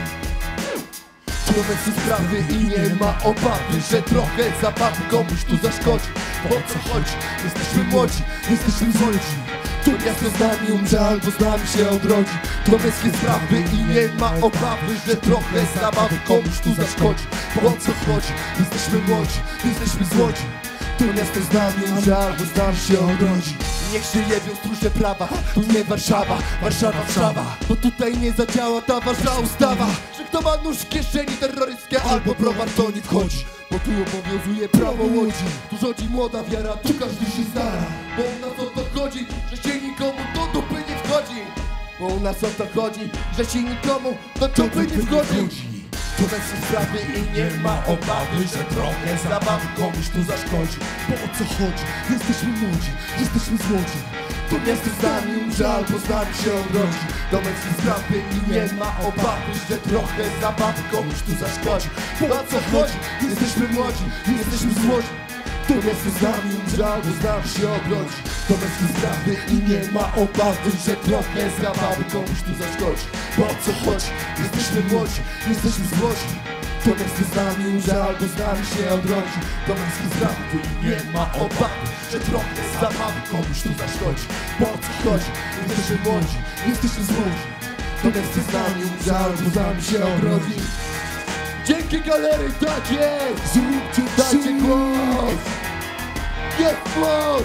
Człowiek sprawy i nie ma obawy, że trochę zabawy komuś tu zaszkodzi. Po co chodzi? Jesteśmy młodzi, jesteśmy złodzi. To miasto z nami umrze albo z nami się odrodzi. To męskie sprawy i nie ma obawy, że trochę zabawy komuś tu zaszkodzi. Po co chodzi? Jesteśmy młodzi, jesteśmy złodzi. To miasto z nami umrze albo z nami się odrodzi. Niech się jebią stróże prawa, tu nie Warszawa, Warszawa, Warszawa. Bo tutaj nie zadziała ta ważna ustawa, że kto ma nóż w kieszeni terrorystkę albo browar to nie wchodzi. Bo tu obowiązuje prawo Łodzi. Tu rządzi młoda wiara, tu każdy się stara. Bo u nas o to chodzi, że się nikomu do dupy nie wchodzi. Bo u nas o to chodzi, że się nikomu do dupy nie wchodzi. To męskie sprawy i nie ma obawy, że trochę zabawy komuś tu zaszkodzi. Bo o co chodzi? Jesteśmy młodzi, jesteśmy złodzi. To miasto z nami umrze albo z nami się odrodzi. To męskie sprawy i nie ma obawy, że trochę zabawy komuś tu zaszkodzi. Bo o co chodzi? Jesteśmy młodzi, jesteśmy złodzi. To miasto z nami umrze albo z nami się odrodzi. To męskie sprawy i nie ma obawy, że trochę zabawy komuś tu zaszkodzi. Bo o co chodzi? Jesteśmy młodzi, jesteśmy złodzi. To miasto z nami umrze albo z nami się odrodzi. To męskie sprawy i nie ma obawy, że trochę zabawy komuś tu zaszkodzi. Bo o co chodzi? Jesteśmy młodzi, jesteśmy złodzi. To miasto z nami umrze albo z nami się odrodzi. Dzięki galerii, tak jest! Zróbcie, dajcie głos! Jest moc!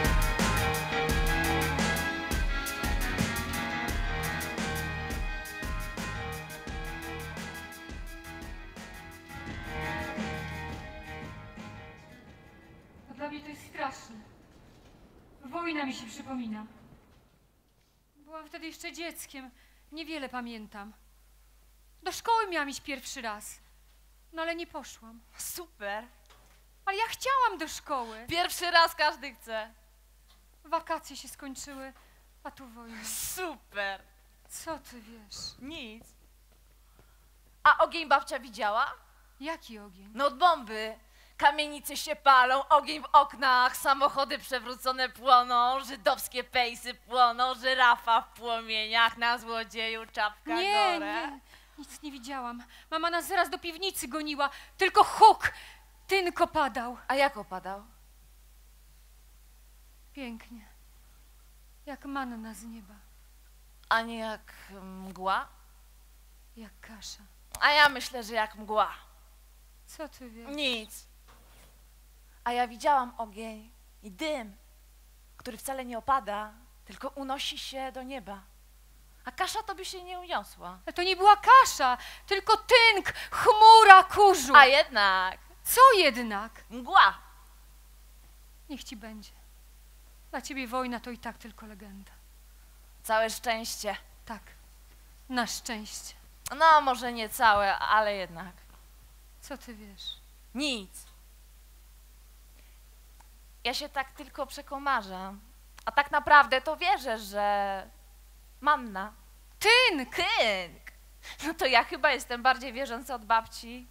No dla mnie to jest straszne. Wojna mi się przypomina. Byłam wtedy jeszcze dzieckiem. Niewiele pamiętam. Do szkoły miałam iść pierwszy raz. No ale nie poszłam. Super. Ale ja chciałam do szkoły. Pierwszy raz każdy chce. Wakacje się skończyły, a tu wojna. Super. Co ty wiesz? Nic. A ogień babcia widziała? Jaki ogień? No od bomby. Kamienice się palą, ogień w oknach, samochody przewrócone płoną, żydowskie pejsy płoną, żyrafa w płomieniach, na złodzieju czapka Nie, gore. nie, nic nie widziałam. Mama nas zaraz do piwnicy goniła, tylko huk, tynko padał. A jak opadał? Pięknie. Jak manna z nieba. A nie jak mgła? Jak kasza. A ja myślę, że jak mgła. Co ty wiesz? Nic. A ja widziałam ogień i dym, który wcale nie opada, tylko unosi się do nieba. A kasza to by się nie uniosła. Ale to nie była kasza, tylko tynk, chmura kurzu. A jednak. Co jednak? Mgła. Niech ci będzie. Dla ciebie wojna to i tak tylko legenda. Całe szczęście. Tak, na szczęście. No, może nie całe, ale jednak. Co ty wiesz? Nic. Ja się tak tylko przekomarzam. A tak naprawdę to wierzę, że manna. Tynk! Tynk! No to ja chyba jestem bardziej wierząca od babci.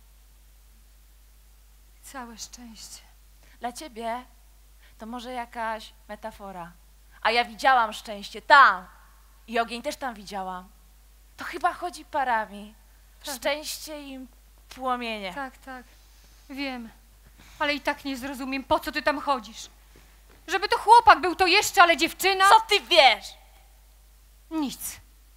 Całe szczęście. Dla ciebie to może jakaś metafora. A ja widziałam szczęście tam. I ogień też tam widziałam. To chyba chodzi parami. Tak. Szczęście i płomienie. Tak, tak. Wiem. Ale i tak nie zrozumiem, po co ty tam chodzisz. Żeby to chłopak był, to jeszcze, ale dziewczyna... Co ty wiesz? Nic.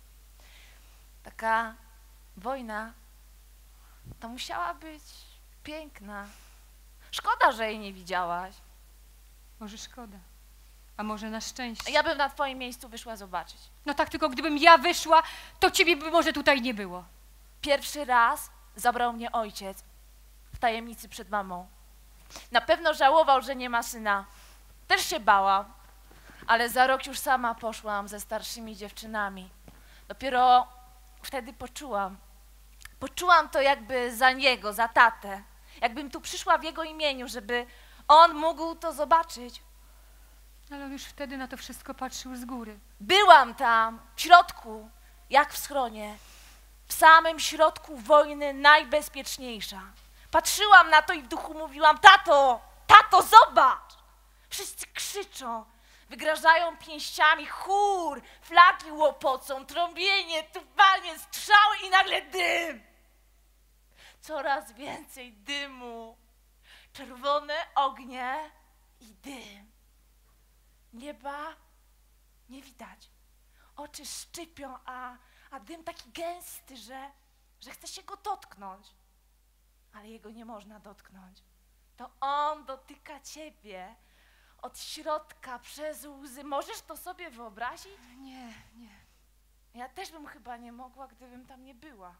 Taka wojna to musiała być piękna. Szkoda, że jej nie widziałaś. Może szkoda. A może na szczęście. Ja bym na twoim miejscu wyszła zobaczyć. No tak, tylko gdybym ja wyszła, to ciebie by może tutaj nie było. Pierwszy raz zabrał mnie ojciec w tajemnicy przed mamą. Na pewno żałował, że nie ma syna. Też się bałam, ale za rok już sama poszłam ze starszymi dziewczynami. Dopiero wtedy poczułam. Poczułam to jakby za niego, za tatę. Jakbym tu przyszła w jego imieniu, żeby on mógł to zobaczyć. Ale on już wtedy na to wszystko patrzył z góry. Byłam tam, w środku, jak w schronie. W samym środku wojny najbezpieczniejsza. Patrzyłam na to i w duchu mówiłam: tato, tato, zobacz! Wszyscy krzyczą, wygrażają pięściami, chór, flagi łopocą, trąbienie, tupanie, strzały i nagle dym. Coraz więcej dymu, czerwone ognie i dym. Nieba nie widać, oczy szczypią, a, a dym taki gęsty, że, że chce się go dotknąć. Ale jego nie można dotknąć. To on dotyka ciebie od środka, przez łzy. Możesz to sobie wyobrazić? Nie, nie. Ja też bym chyba nie mogła, gdybym tam nie była.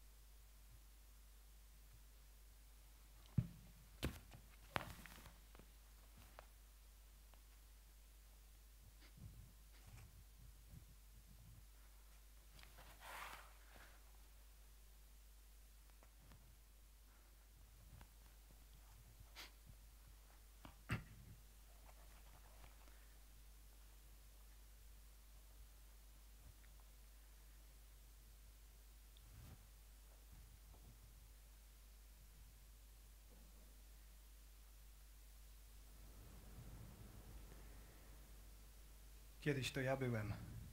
Kiedyś to ja byłem.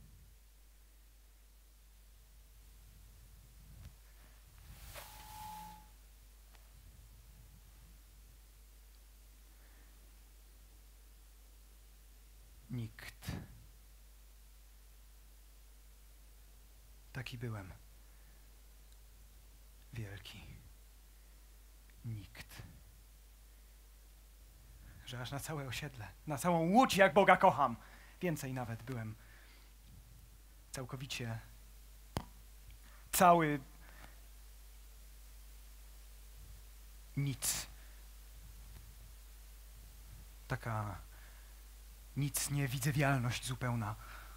Nikt. Taki byłem. Wielki. Nikt. Że aż na całe osiedle, na całą Łódź, jak Boga kocham. Więcej nawet byłem całkowicie cały nic. Taka nic niewidzewialność zupełna.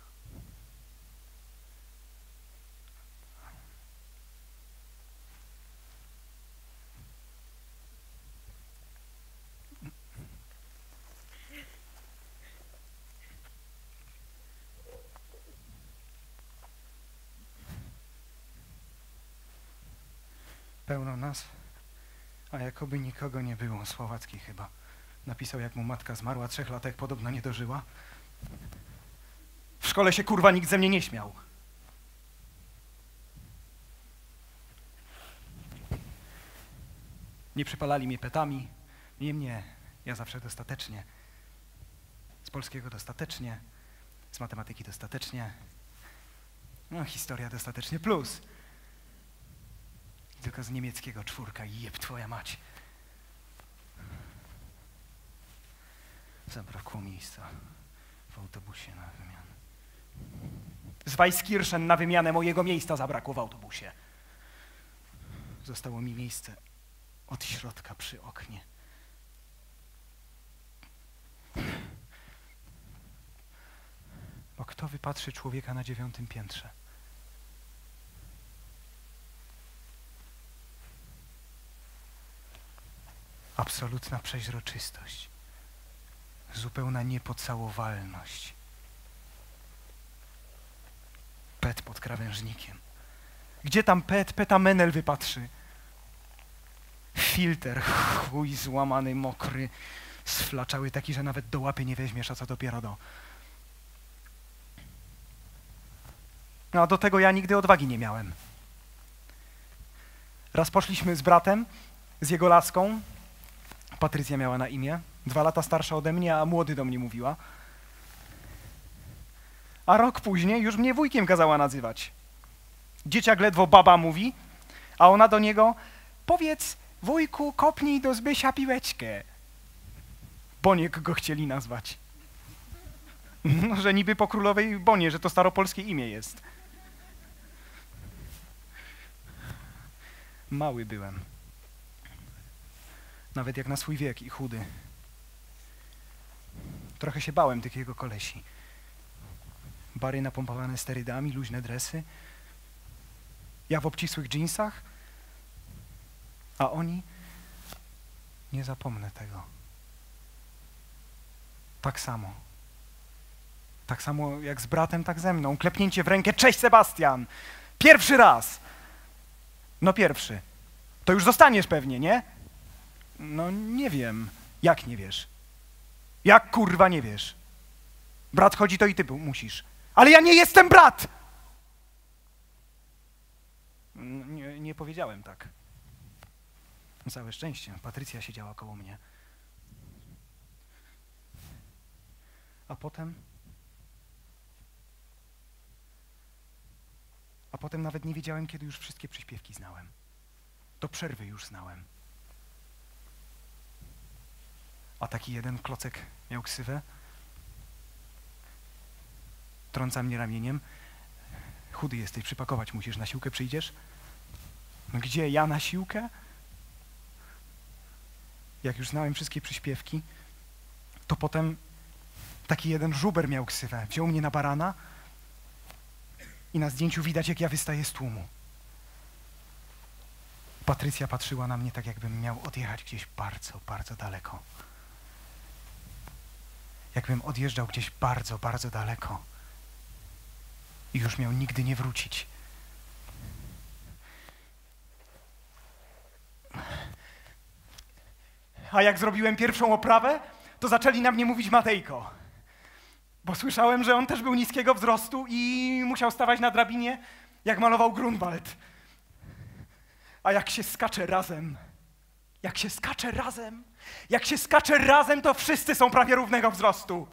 Pełno nas, a jakoby nikogo nie było. Słowacki chyba napisał, jak mu matka zmarła, trzech latek podobno nie dożyła. W szkole się kurwa nikt ze mnie nie śmiał. Nie przypalali mnie petami, nie mnie, ja zawsze dostatecznie. Z polskiego dostatecznie, Z matematyki dostatecznie. No, historia dostatecznie plus. Tylko z niemieckiego czwórka i jeb twoja mać. Zabrakło miejsca w autobusie na wymianę. Z Weiskirchen na wymianę mojego miejsca zabrakło w autobusie. Zostało mi miejsce od środka przy oknie. Bo kto wypatrzy człowieka na dziewiątym piętrze? Absolutna przeźroczystość. Zupełna niepocałowalność. Pet pod krawężnikiem. Gdzie tam pet? Peta Menel wypatrzy. Filter, chuj złamany, mokry, sflaczały taki, że nawet do łapy nie weźmiesz, a co dopiero do... No a do tego ja nigdy odwagi nie miałem. Raz poszliśmy z bratem, z jego laską. Patrycja miała na imię. Dwa lata starsza ode mnie, a młody do mnie mówiła. A rok później już mnie wujkiem kazała nazywać. Dzieciak ledwo baba mówi, a ona do niego: powiedz, wujku, kopnij do Zbysia piłeczkę. Boniek go chcieli nazwać. No, że niby po królowej Bonie, że to staropolskie imię jest. Mały byłem. Nawet jak na swój wiek i chudy. Trochę się bałem tych jego kolesi. Bary napompowane sterydami, luźne dresy. Ja w obcisłych dżinsach. A oni... Nie zapomnę tego. Tak samo. Tak samo jak z bratem, tak ze mną. Klepnięcie w rękę: cześć, Sebastian! Pierwszy raz! No pierwszy. To już zostaniesz pewnie, nie? No nie wiem. Jak nie wiesz? Jak kurwa nie wiesz? Brat chodzi, to i ty musisz. Ale ja nie jestem brat! Nie, nie powiedziałem tak. Całe szczęście. Patrycja siedziała koło mnie. A potem... A potem nawet nie wiedziałem, kiedy już wszystkie przyśpiewki znałem. Do przerwy już znałem. A taki jeden klocek miał ksywę. Trąca mnie ramieniem. Chudy jesteś, przypakować musisz, na siłkę przyjdziesz? No gdzie, ja na siłkę? Jak już znałem wszystkie przyśpiewki, to potem taki jeden żuber miał ksywę. Wziął mnie na barana i na zdjęciu widać, jak ja wystaję z tłumu. Patrycja patrzyła na mnie tak, jakbym miał odjechać gdzieś bardzo, bardzo daleko. Jakbym odjeżdżał gdzieś bardzo, bardzo daleko i już miał nigdy nie wrócić. A jak zrobiłem pierwszą oprawę, to zaczęli na mnie mówić Matejko. Bo słyszałem, że on też był niskiego wzrostu i musiał stawać na drabinie, jak malował Grunwald. A jak się skacze razem, jak się skacze razem, jak się skacze razem, to wszyscy są prawie równego wzrostu.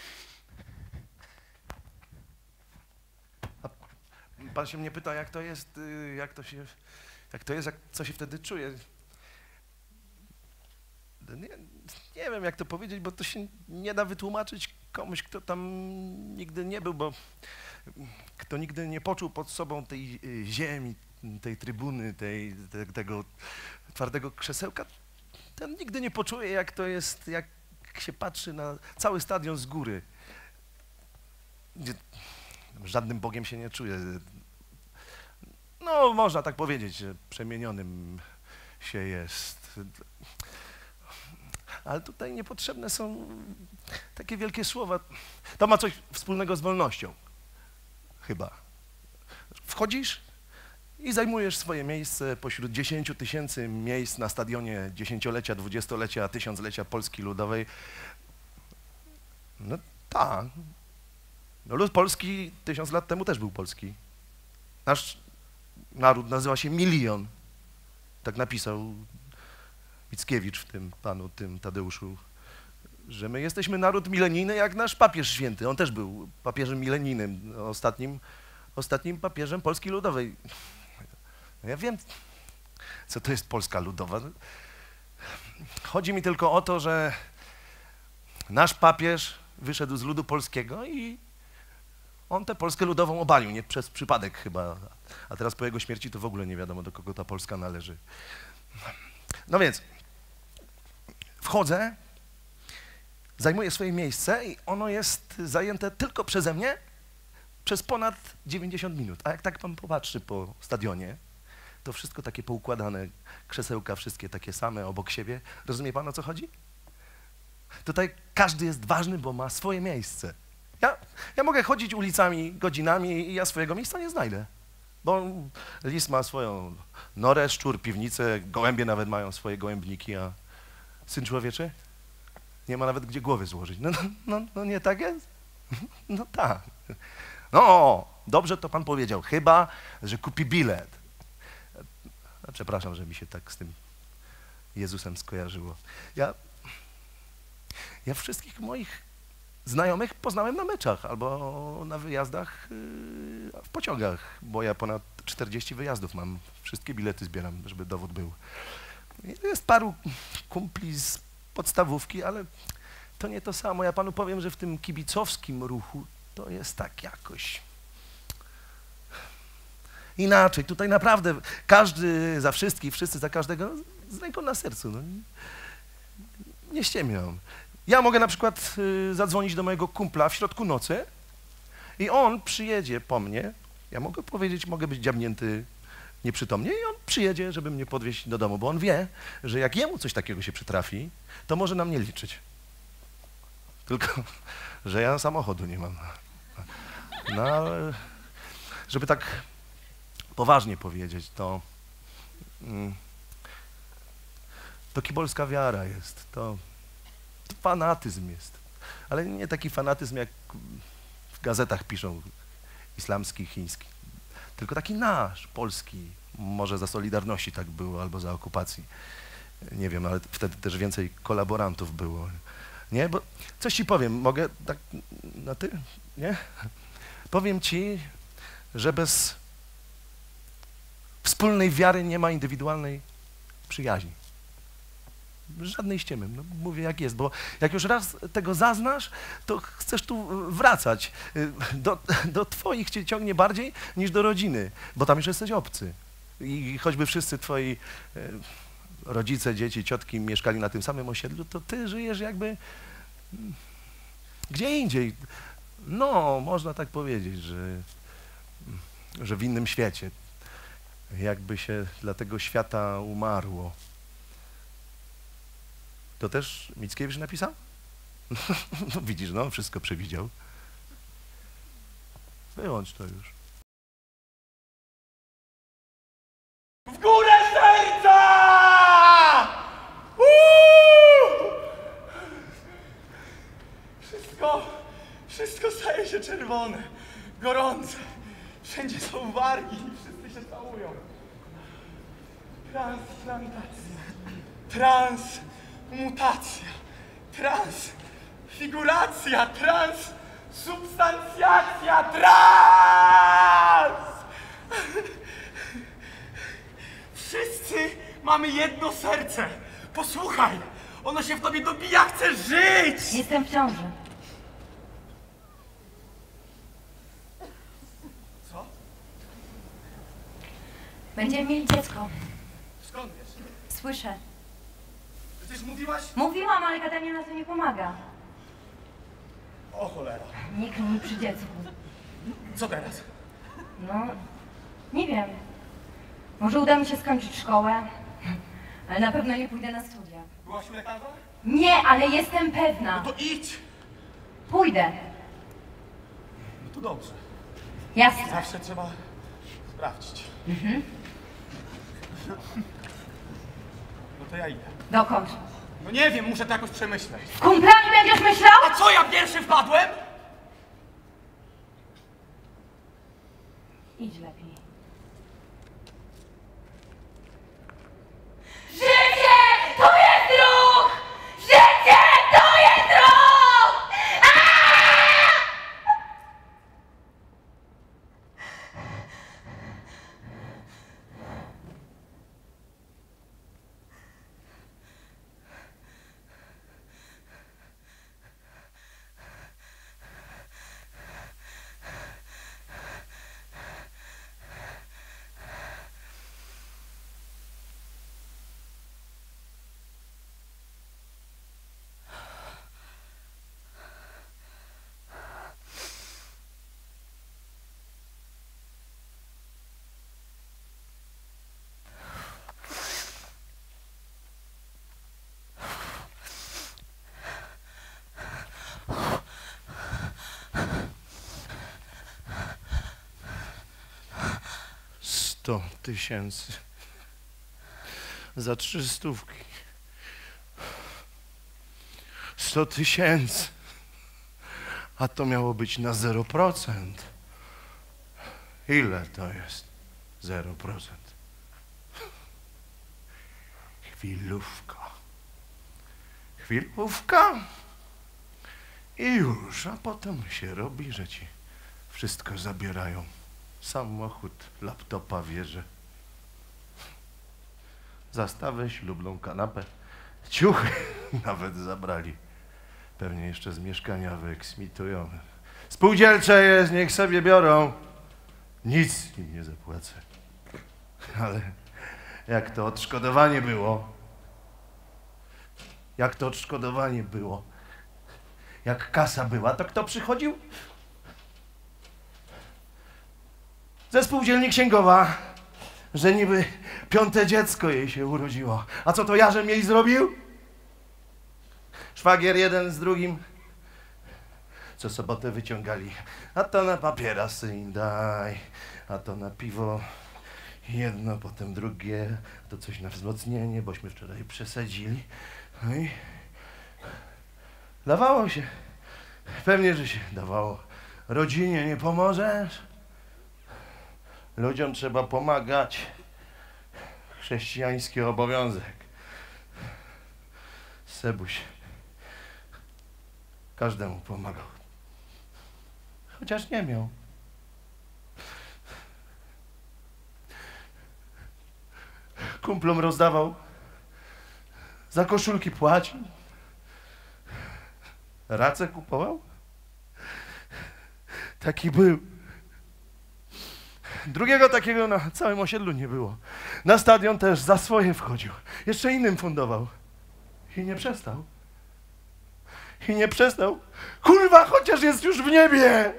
A pan się mnie pyta, jak to jest, jak to się, jak to jest, jak, co się wtedy czuje. Nie, nie wiem, jak to powiedzieć, bo to się nie da wytłumaczyć komuś, kto tam nigdy nie był, bo kto nigdy nie poczuł pod sobą tej ziemi, tej trybuny, tej, te, tego twardego krzesełka, ten nigdy nie poczuje, jak to jest, jak się patrzy na cały stadion z góry. Żadnym Bogiem się nie czuje. No, można tak powiedzieć, że przemienionym się jest. Ale tutaj niepotrzebne są takie wielkie słowa. To ma coś wspólnego z wolnością. Chyba. Wchodzisz i zajmujesz swoje miejsce pośród dziesięciu tysięcy miejsc na stadionie dziesięciolecia, dwudziestolecia, tysiąclecia Polski Ludowej. No tak. No, lud polski tysiąc lat temu też był polski. Nasz naród nazywa się Milion. Tak napisał Mickiewicz w tym panu, tym Tadeuszu że my jesteśmy naród milenijny jak nasz papież święty. On też był papieżem milenijnym, ostatnim, ostatnim papieżem Polski Ludowej. Ja wiem, co to jest Polska Ludowa. Chodzi mi tylko o to, że nasz papież wyszedł z ludu polskiego i on tę Polskę Ludową obalił, nie przez przypadek chyba. A teraz po jego śmierci to w ogóle nie wiadomo, do kogo ta Polska należy. No więc, wchodzę, zajmuję swoje miejsce i ono jest zajęte tylko przeze mnie przez ponad dziewięćdziesiąt minut. A jak tak pan popatrzy po stadionie, to wszystko takie poukładane, krzesełka wszystkie takie same obok siebie. Rozumie pan, o co chodzi? Tutaj każdy jest ważny, bo ma swoje miejsce. Ja, ja mogę chodzić ulicami godzinami i ja swojego miejsca nie znajdę. Bo lis ma swoją norę, szczur, piwnicę, gołębie nawet mają swoje gołębniki, a Syn Człowieczy nie ma nawet gdzie głowy złożyć. No, no, no, no nie tak jest? No tak. No, dobrze to pan powiedział, chyba że kupi bilet. Przepraszam, że mi się tak z tym Jezusem skojarzyło. Ja, ja wszystkich moich znajomych poznałem na meczach albo na wyjazdach yy, w pociągach, bo ja ponad czterdzieści wyjazdów mam. Wszystkie bilety zbieram, żeby dowód był. Jest paru kumpli z podstawówki, ale to nie to samo. Ja panu powiem, że w tym kibicowskim ruchu to jest tak jakoś inaczej. Tutaj naprawdę każdy za wszystkich, wszyscy za każdego, z ręką na sercu. No. Nie ściemniam. Ja mogę na przykład y, zadzwonić do mojego kumpla w środku nocy i on przyjedzie po mnie. Ja mogę powiedzieć, mogę być dziabnięty nieprzytomnie i on przyjedzie, żeby mnie podwieźć do domu, bo on wie, że jak jemu coś takiego się przytrafi, to może na mnie liczyć. Tylko, że ja samochodu nie mam. No, ale żeby tak poważnie powiedzieć, to mm, to kibolska wiara jest, to, to fanatyzm jest, ale nie taki fanatyzm, jak w gazetach piszą, islamski, chiński, tylko taki nasz, polski, może za Solidarności tak było, albo za okupacji, nie wiem, ale wtedy też więcej kolaborantów było, nie, bo coś ci powiem, mogę tak na ty, nie? Powiem ci, że bez wspólnej wiary nie ma indywidualnej przyjaźni. Żadnej ściemy, no, mówię jak jest, bo jak już raz tego zaznasz, to chcesz tu wracać. Do, do twoich cię ciągnie bardziej niż do rodziny, bo tam już jesteś obcy. I choćby wszyscy twoi rodzice, dzieci, ciotki mieszkali na tym samym osiedlu, to ty żyjesz jakby gdzie indziej. No, można tak powiedzieć, że, że w innym świecie. Jakby się dla tego świata umarło. To też Mickiewicz napisał? No widzisz, no wszystko przewidział. Wyłącz to już. W górę serca! Uuu! Wszystko, wszystko staje się czerwone, gorące. Wszędzie są wargi i wszyscy się całują. Transplantacja, transmutacja, transfiguracja, transsubstancjacja, trans! Wszyscy mamy jedno serce. Posłuchaj, ono się w tobie dobija, chce żyć! Jestem w ciąży. Co? Będziemy mieli dziecko. Skąd wiesz? Słyszę. Przecież mówiłaś? Mówiłam, ale gadanie na to nie pomaga. O cholera. Nie kmij przy dziecku. Co teraz? No, nie wiem. Może uda mi się skończyć szkołę, ale na pewno nie pójdę na studia. Byłaś u lekarza? Nie, ale jestem pewna. No to idź! Pójdę. No to dobrze. Jasne. Zawsze trzeba sprawdzić. Mhm. No to ja idę. Dokąd? No nie wiem, muszę to jakoś przemyśleć. Z kumplami będziesz myślał? A co, ja pierwszy wpadłem? Idź lepiej. Życie to jest ruch! Życie to jest ruch! Sto tysięcy. Za trzy stówki. Sto tysięcy. A to miało być na zero procent. Ile to jest? Zero procent. Chwilówka. Chwilówka. I już, a potem się robi, że ci wszystko zabierają. Samochód, laptopa, wieżę. Zastawę, ślubną kanapę. Ciuchy nawet zabrali. Pewnie jeszcze z mieszkania wyeksmitują. Spółdzielcze jest, niech sobie biorą. Nic im nie zapłacę. Ale jak to odszkodowanie było? Jak to odszkodowanie było? Jak kasa była, to kto przychodził? Ze spółdzielni księgowa, że niby piąte dziecko jej się urodziło. A co to ja, żem jej zrobił? Szwagier jeden z drugim co sobotę wyciągali. A to na papierasy im daj, a to na piwo jedno, potem drugie, a to coś na wzmocnienie, bośmy wczoraj przesadzili. No i dawało się. Pewnie, że się dawało. Rodzinie nie pomożesz? Ludziom trzeba pomagać. Chrześcijański obowiązek. Sebuś każdemu pomagał. Chociaż nie miał. Kumplom rozdawał. Za koszulki płacił. Racę kupował. Taki był. Drugiego takiego na całym osiedlu nie było. Na stadion też za swoje wchodził. Jeszcze innym fundował. I nie przestał. I nie przestał. Kurwa, chociaż jest już w niebie!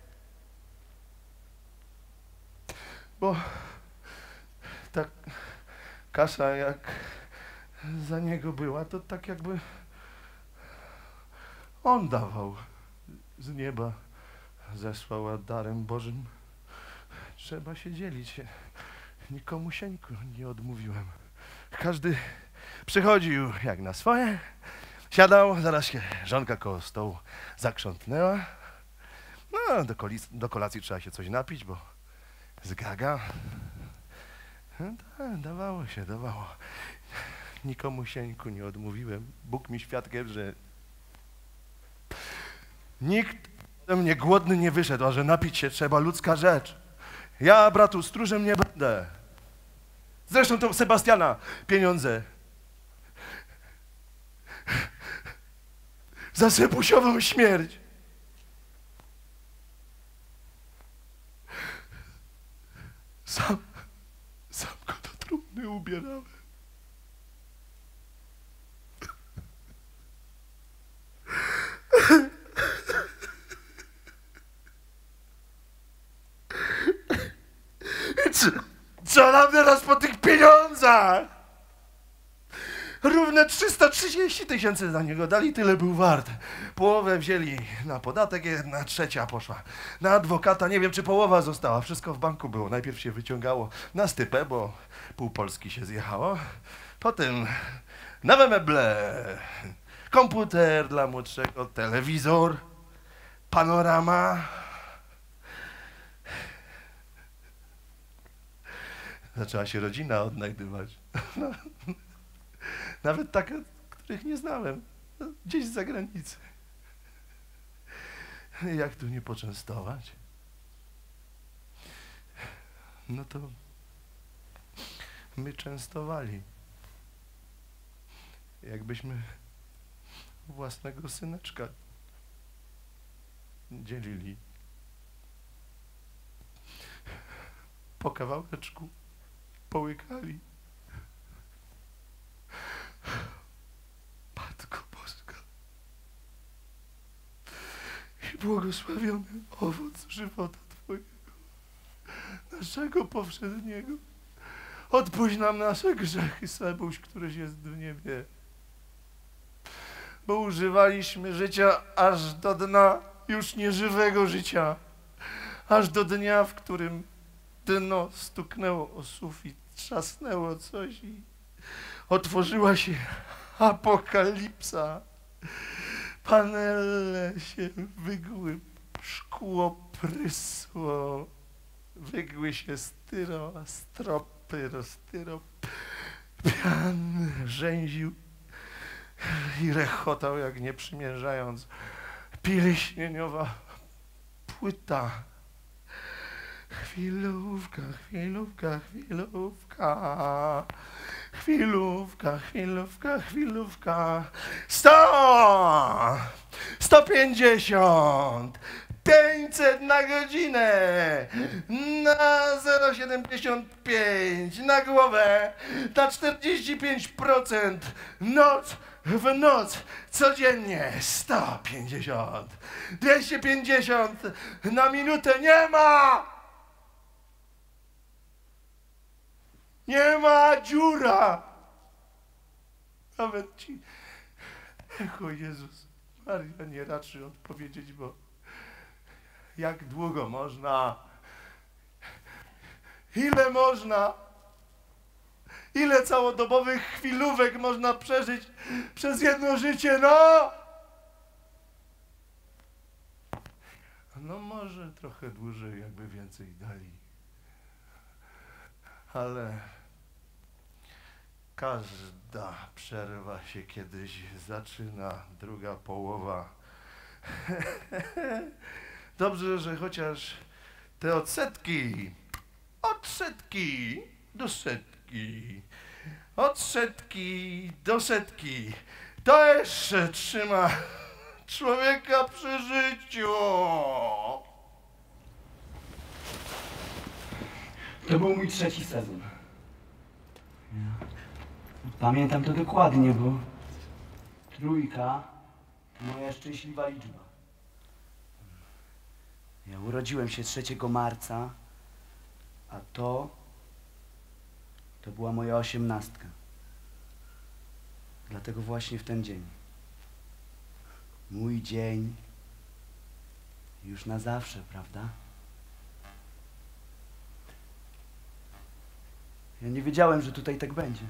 Bo ta kasa jak za niego była, to tak jakby on dawał z nieba, zesłał darem Bożym. Trzeba się dzielić. Nikomu się nie odmówiłem. Każdy przychodził jak na swoje, siadał, zaraz się żonka koło stołu zakrzątnęła. No, do, kolic, do kolacji trzeba się coś napić, bo zgaga. No, da, dawało się, dawało. Nikomu sieńku nie odmówiłem. Bóg mi świadkiem, że nikt ode mnie głodny nie wyszedł, a że napić się trzeba, ludzka rzecz. Ja, bratu, stróżem nie będę. Zresztą to Sebastiana pieniądze za Sebusiową śmierć. Sam, sam go do trumny ubierałem. Co, co nam teraz po tych pieniądzach? Równe trzysta trzydzieści tysięcy za niego dali, tyle był wart. Połowę wzięli na podatek, jedna trzecia poszła na adwokata. Nie wiem, czy połowa została. Wszystko w banku było. Najpierw się wyciągało na stypę, bo pół Polski się zjechało. Potem nowe meble, komputer dla młodszego, telewizor, panorama. Zaczęła się rodzina odnajdywać. No. Nawet takie, których nie znałem. No, gdzieś z zagranicy. Jak tu nie poczęstować? No to my częstowali. Jakbyśmy własnego syneczka dzielili. Po kawałeczku połykali. Matko Boska i błogosławiony owoc żywota Twojego, naszego powszedniego. Odpuść nam nasze grzechy, Sebuś, któryś jest w niebie. Bo używaliśmy życia aż do dna już nieżywego życia, aż do dnia, w którym Dno stuknęło o sufit, trzasnęło coś i otworzyła się apokalipsa. Panele się wygły, szkło prysło, wygły się styro, stropy, roztyrop. Pian rzęził i rechotał, jak nie przymierzając. Pileśnieniowa płyta. Chwilówka, chwilówka, chwilówka. Chwilówka, chwilówka, chwilówka. Sto! Sto pięćdziesiąt! Pięćset na godzinę! Na zero siedemdziesiąt pięć! Na głowę! Na czterdzieści pięć procent! Noc w noc! Codziennie! Sto pięćdziesiąt! Dwieście pięćdziesiąt! Na minutę nie ma! Nie ma, dziura! Nawet ci... O Jezus Maria, nie raczy odpowiedzieć, bo jak długo można? Ile można? Ile całodobowych chwilówek można przeżyć przez jedno życie, no? No może trochę dłużej, jakby więcej dali. Ale każda przerwa się kiedyś zaczyna, druga połowa. Dobrze, że chociaż te odsetki, odsetki do setki, od setki do setki, to jeszcze trzyma człowieka przy życiu. To był mój trzeci sezon. Pamiętam to dokładnie, bo trójka to moja szczęśliwa liczba. Ja urodziłem się trzeciego marca, a to to była moja osiemnastka. Dlatego właśnie w ten dzień. Mój dzień już na zawsze, prawda? Ja nie wiedziałem, że tutaj tak będzie.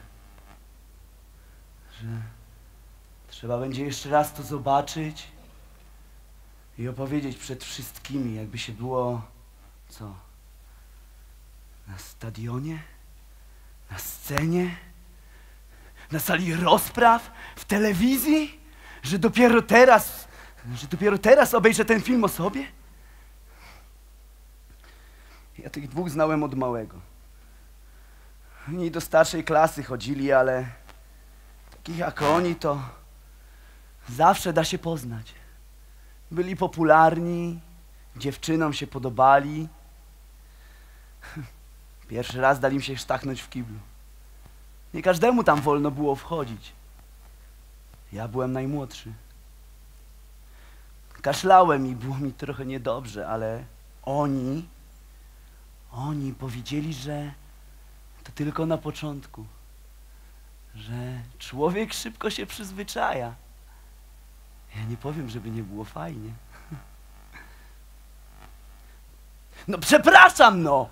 Że trzeba będzie jeszcze raz to zobaczyć i opowiedzieć przed wszystkimi, jakby się było, co? Na stadionie? Na scenie? Na sali rozpraw? W telewizji? Że dopiero teraz, że dopiero teraz obejrzę ten film o sobie? Ja tych dwóch znałem od małego. Oni do starszej klasy chodzili, ale takich jak oni to zawsze da się poznać. Byli popularni, dziewczynom się podobali. Pierwszy raz dali mi się sztachnąć w kiblu. Nie każdemu tam wolno było wchodzić. Ja byłem najmłodszy. Kaszlałem i było mi trochę niedobrze, ale oni, oni powiedzieli, że to tylko na początku, że człowiek szybko się przyzwyczaja. Ja nie powiem, żeby nie było fajnie. No przepraszam, no!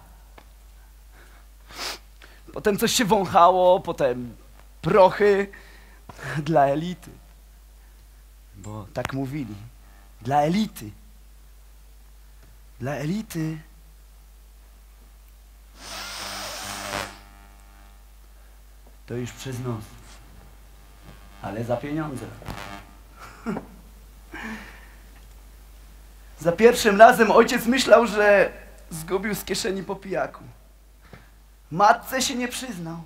Potem coś się wąchało, potem prochy dla elity. Bo tak mówili. Dla elity. Dla elity. To już przez nos. Ale za pieniądze. Za pierwszym razem ojciec myślał, że zgubił z kieszeni po pijaku. Matce się nie przyznał.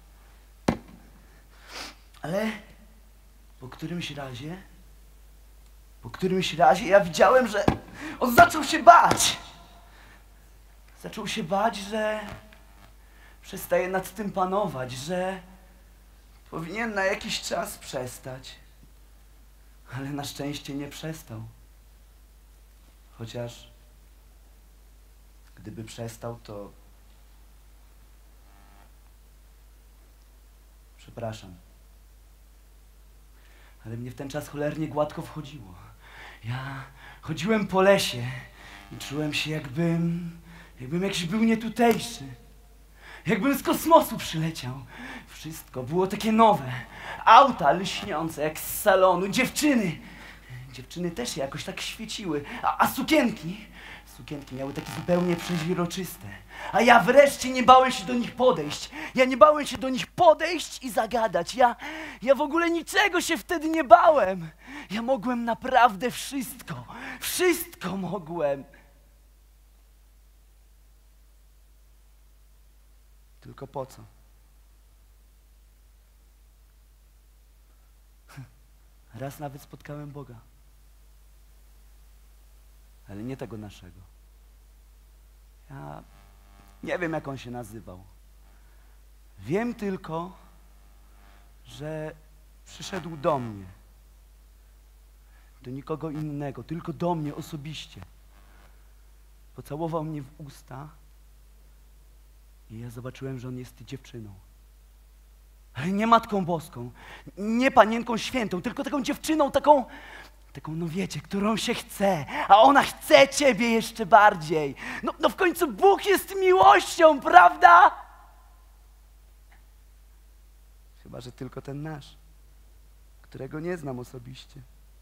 Ale po którymś razie, po którymś razie ja widziałem, że on zaczął się bać. Zaczął się bać, że przestaje nad tym panować, że powinien na jakiś czas przestać. Ale na szczęście nie przestał. Chociaż gdyby przestał, to przepraszam. Ale mnie w ten czas cholernie gładko wchodziło. Ja chodziłem po lesie i czułem się jakbym, Jakbym jakiś był nietutejszy. Jakbym z kosmosu przyleciał. Wszystko było takie nowe. Auta lśniące jak z salonu. Dziewczyny. Dziewczyny też się jakoś tak świeciły. A, a sukienki? Sukienki miały takie zupełnie przeźroczyste. A ja wreszcie nie bałem się do nich podejść. Ja nie bałem się do nich podejść i zagadać. Ja, ja w ogóle niczego się wtedy nie bałem. Ja mogłem naprawdę wszystko. Wszystko mogłem. Tylko po co? Raz nawet spotkałem Boga. Ale nie tego naszego. Ja nie wiem, jak on się nazywał. Wiem tylko, że przyszedł do mnie. Do nikogo innego, tylko do mnie osobiście. Pocałował mnie w usta i ja zobaczyłem, że on jest dziewczyną. Ale nie Matką Boską, nie Panienką Świętą, tylko taką dziewczyną, taką, taką, no wiecie, którą się chce, a ona chce ciebie jeszcze bardziej. No, no w końcu Bóg jest miłością, prawda? Chyba że tylko ten nasz, którego nie znam osobiście.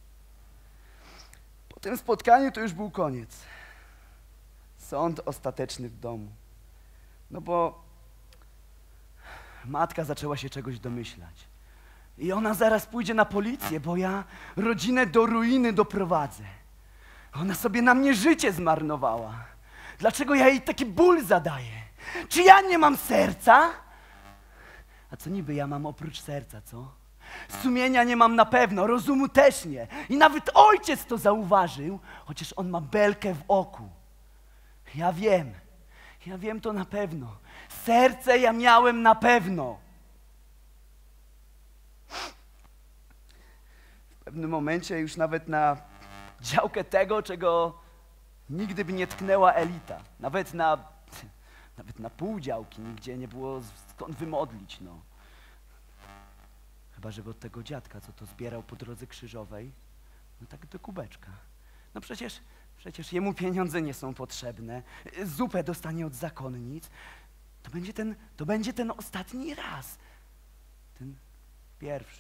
Po tym spotkaniu to już był koniec. Sąd ostateczny w domu. No bo matka zaczęła się czegoś domyślać. I ona zaraz pójdzie na policję, bo ja rodzinę do ruiny doprowadzę. Ona sobie na mnie życie zmarnowała. Dlaczego ja jej taki ból zadaję? Czy ja nie mam serca? A co niby ja mam oprócz serca, co? Sumienia nie mam na pewno, rozumu też nie. I nawet ojciec to zauważył, chociaż on ma belkę w oku. Ja wiem, ja wiem to na pewno. Serce ja miałem na pewno. W pewnym momencie już nawet na działkę tego, czego nigdy by nie tknęła Elita. Nawet na, nawet na pół działki nigdzie nie było skąd wymodlić, no. Chyba, żeby od tego dziadka, co to zbierał po drodze krzyżowej, no tak do kubeczka. No przecież, przecież jemu pieniądze nie są potrzebne. Zupę dostanie od zakonnic. To będzie ten, to będzie ten ostatni raz. Ten pierwszy.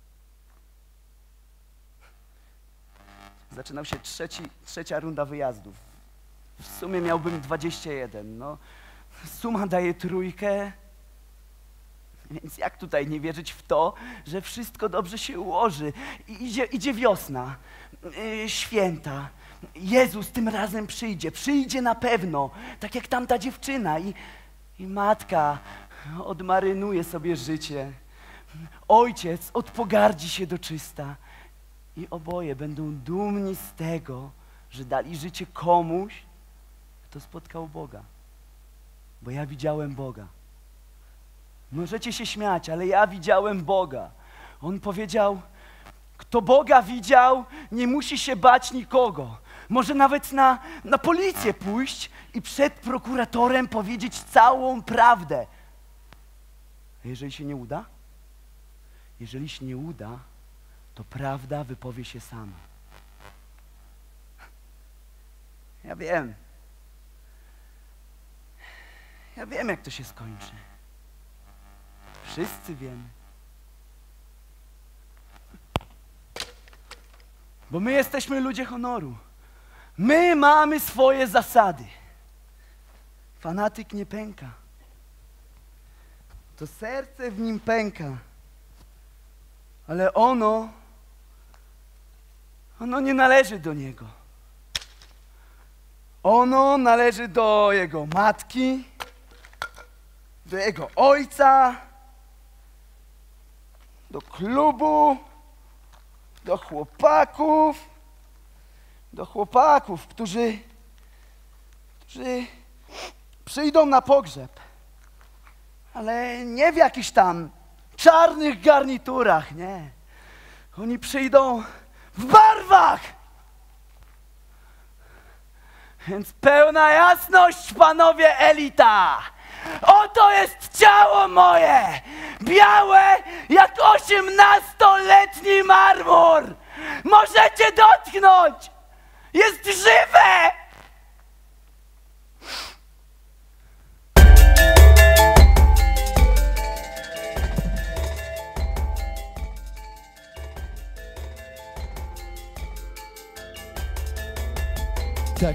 Zaczynał się trzeci, trzecia runda wyjazdów. W sumie miałbym dwadzieścia jeden. No, suma daje trójkę. Więc jak tutaj nie wierzyć w to, że wszystko dobrze się ułoży? I idzie, idzie wiosna, yy, święta. Jezus tym razem przyjdzie, przyjdzie na pewno, tak jak tamta dziewczyna. I, i matka odmarynuje sobie życie. Ojciec odpogardzi się do czysta. I oboje będą dumni z tego, że dali życie komuś, kto spotkał Boga. Bo ja widziałem Boga. Możecie się śmiać, ale ja widziałem Boga. On powiedział, kto Boga widział, nie musi się bać nikogo. Może nawet na, na policję pójść i przed prokuratorem powiedzieć całą prawdę. A jeżeli się nie uda? Jeżeli się nie uda, to prawda wypowie się sama. Ja wiem. Ja wiem, jak to się skończy. Wszyscy wiemy. Bo my jesteśmy ludzie honoru. My mamy swoje zasady. Fanatyk nie pęka. To serce w nim pęka. Ale ono, ono nie należy do niego. Ono należy do jego matki, do jego ojca, do klubu, do chłopaków, do chłopaków, którzy, którzy przyjdą na pogrzeb, ale nie w jakichś tam czarnych garniturach, nie. Oni przyjdą w barwach! Więc pełna jasność, panowie Elita! Oto jest ciało moje! Białe jak osiemnastoletni marmur! Możecie dotknąć! Jest żywe!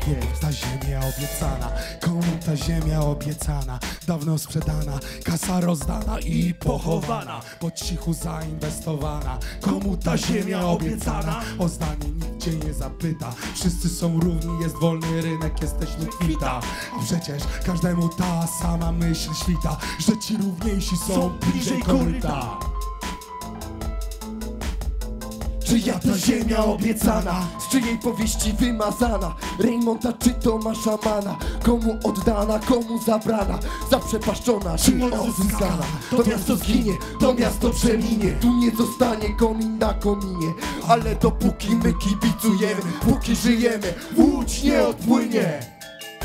śpiew, ta ziemia obiecana. Komu ta ziemia obiecana? Dawno sprzedana, kasa rozdana i pochowana, po cichu zainwestowana. Komu ta ziemia obiecana? O zdanie nikt cię nie zapyta. Wszyscy są równi, jest wolny rynek, jesteśmy kwita. A przecież każdemu ta sama myśl świta, że ci równiejsi są bliżej koryta. Czyja ta ziemia obiecana, z czyjej powieści wymazana? Rejmonta czy Tomasza Mana? Komu oddana, komu zabrana? Zaprzepaszczona czy odzyskana? To miasto zginie, to miasto przeminie. Tu nie zostanie komin na kominie. Ale dopóki my kibicujemy, póki żyjemy, Łódź nie odpłynie.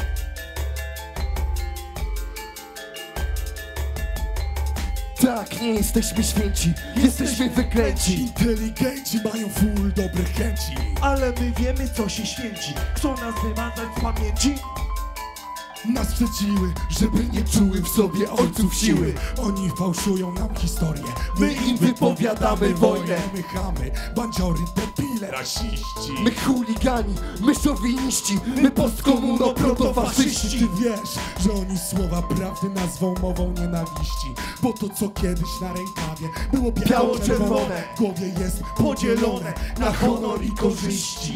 Tak, nie jesteśmy święci, jesteśmy wyklęci. Inteligenci mają full dobrych chęci, ale my wiemy, co się święci. Chcą nas wymazać z pamięci? Nas przeciły, żeby nie czuły w sobie ojców siły. Oni fałszują nam historię, my im wypowiadamy wojnę. My chamy, bandziory, debile, rasiści. My chuligani, my szowiniści, my postkomuno protofaszyści. Ty wiesz, że oni słowa prawdy nazwą mową nienawiści. Bo to, co kiedyś na rękawie było biało-czerwone, w głowie jest podzielone na honor i korzyści.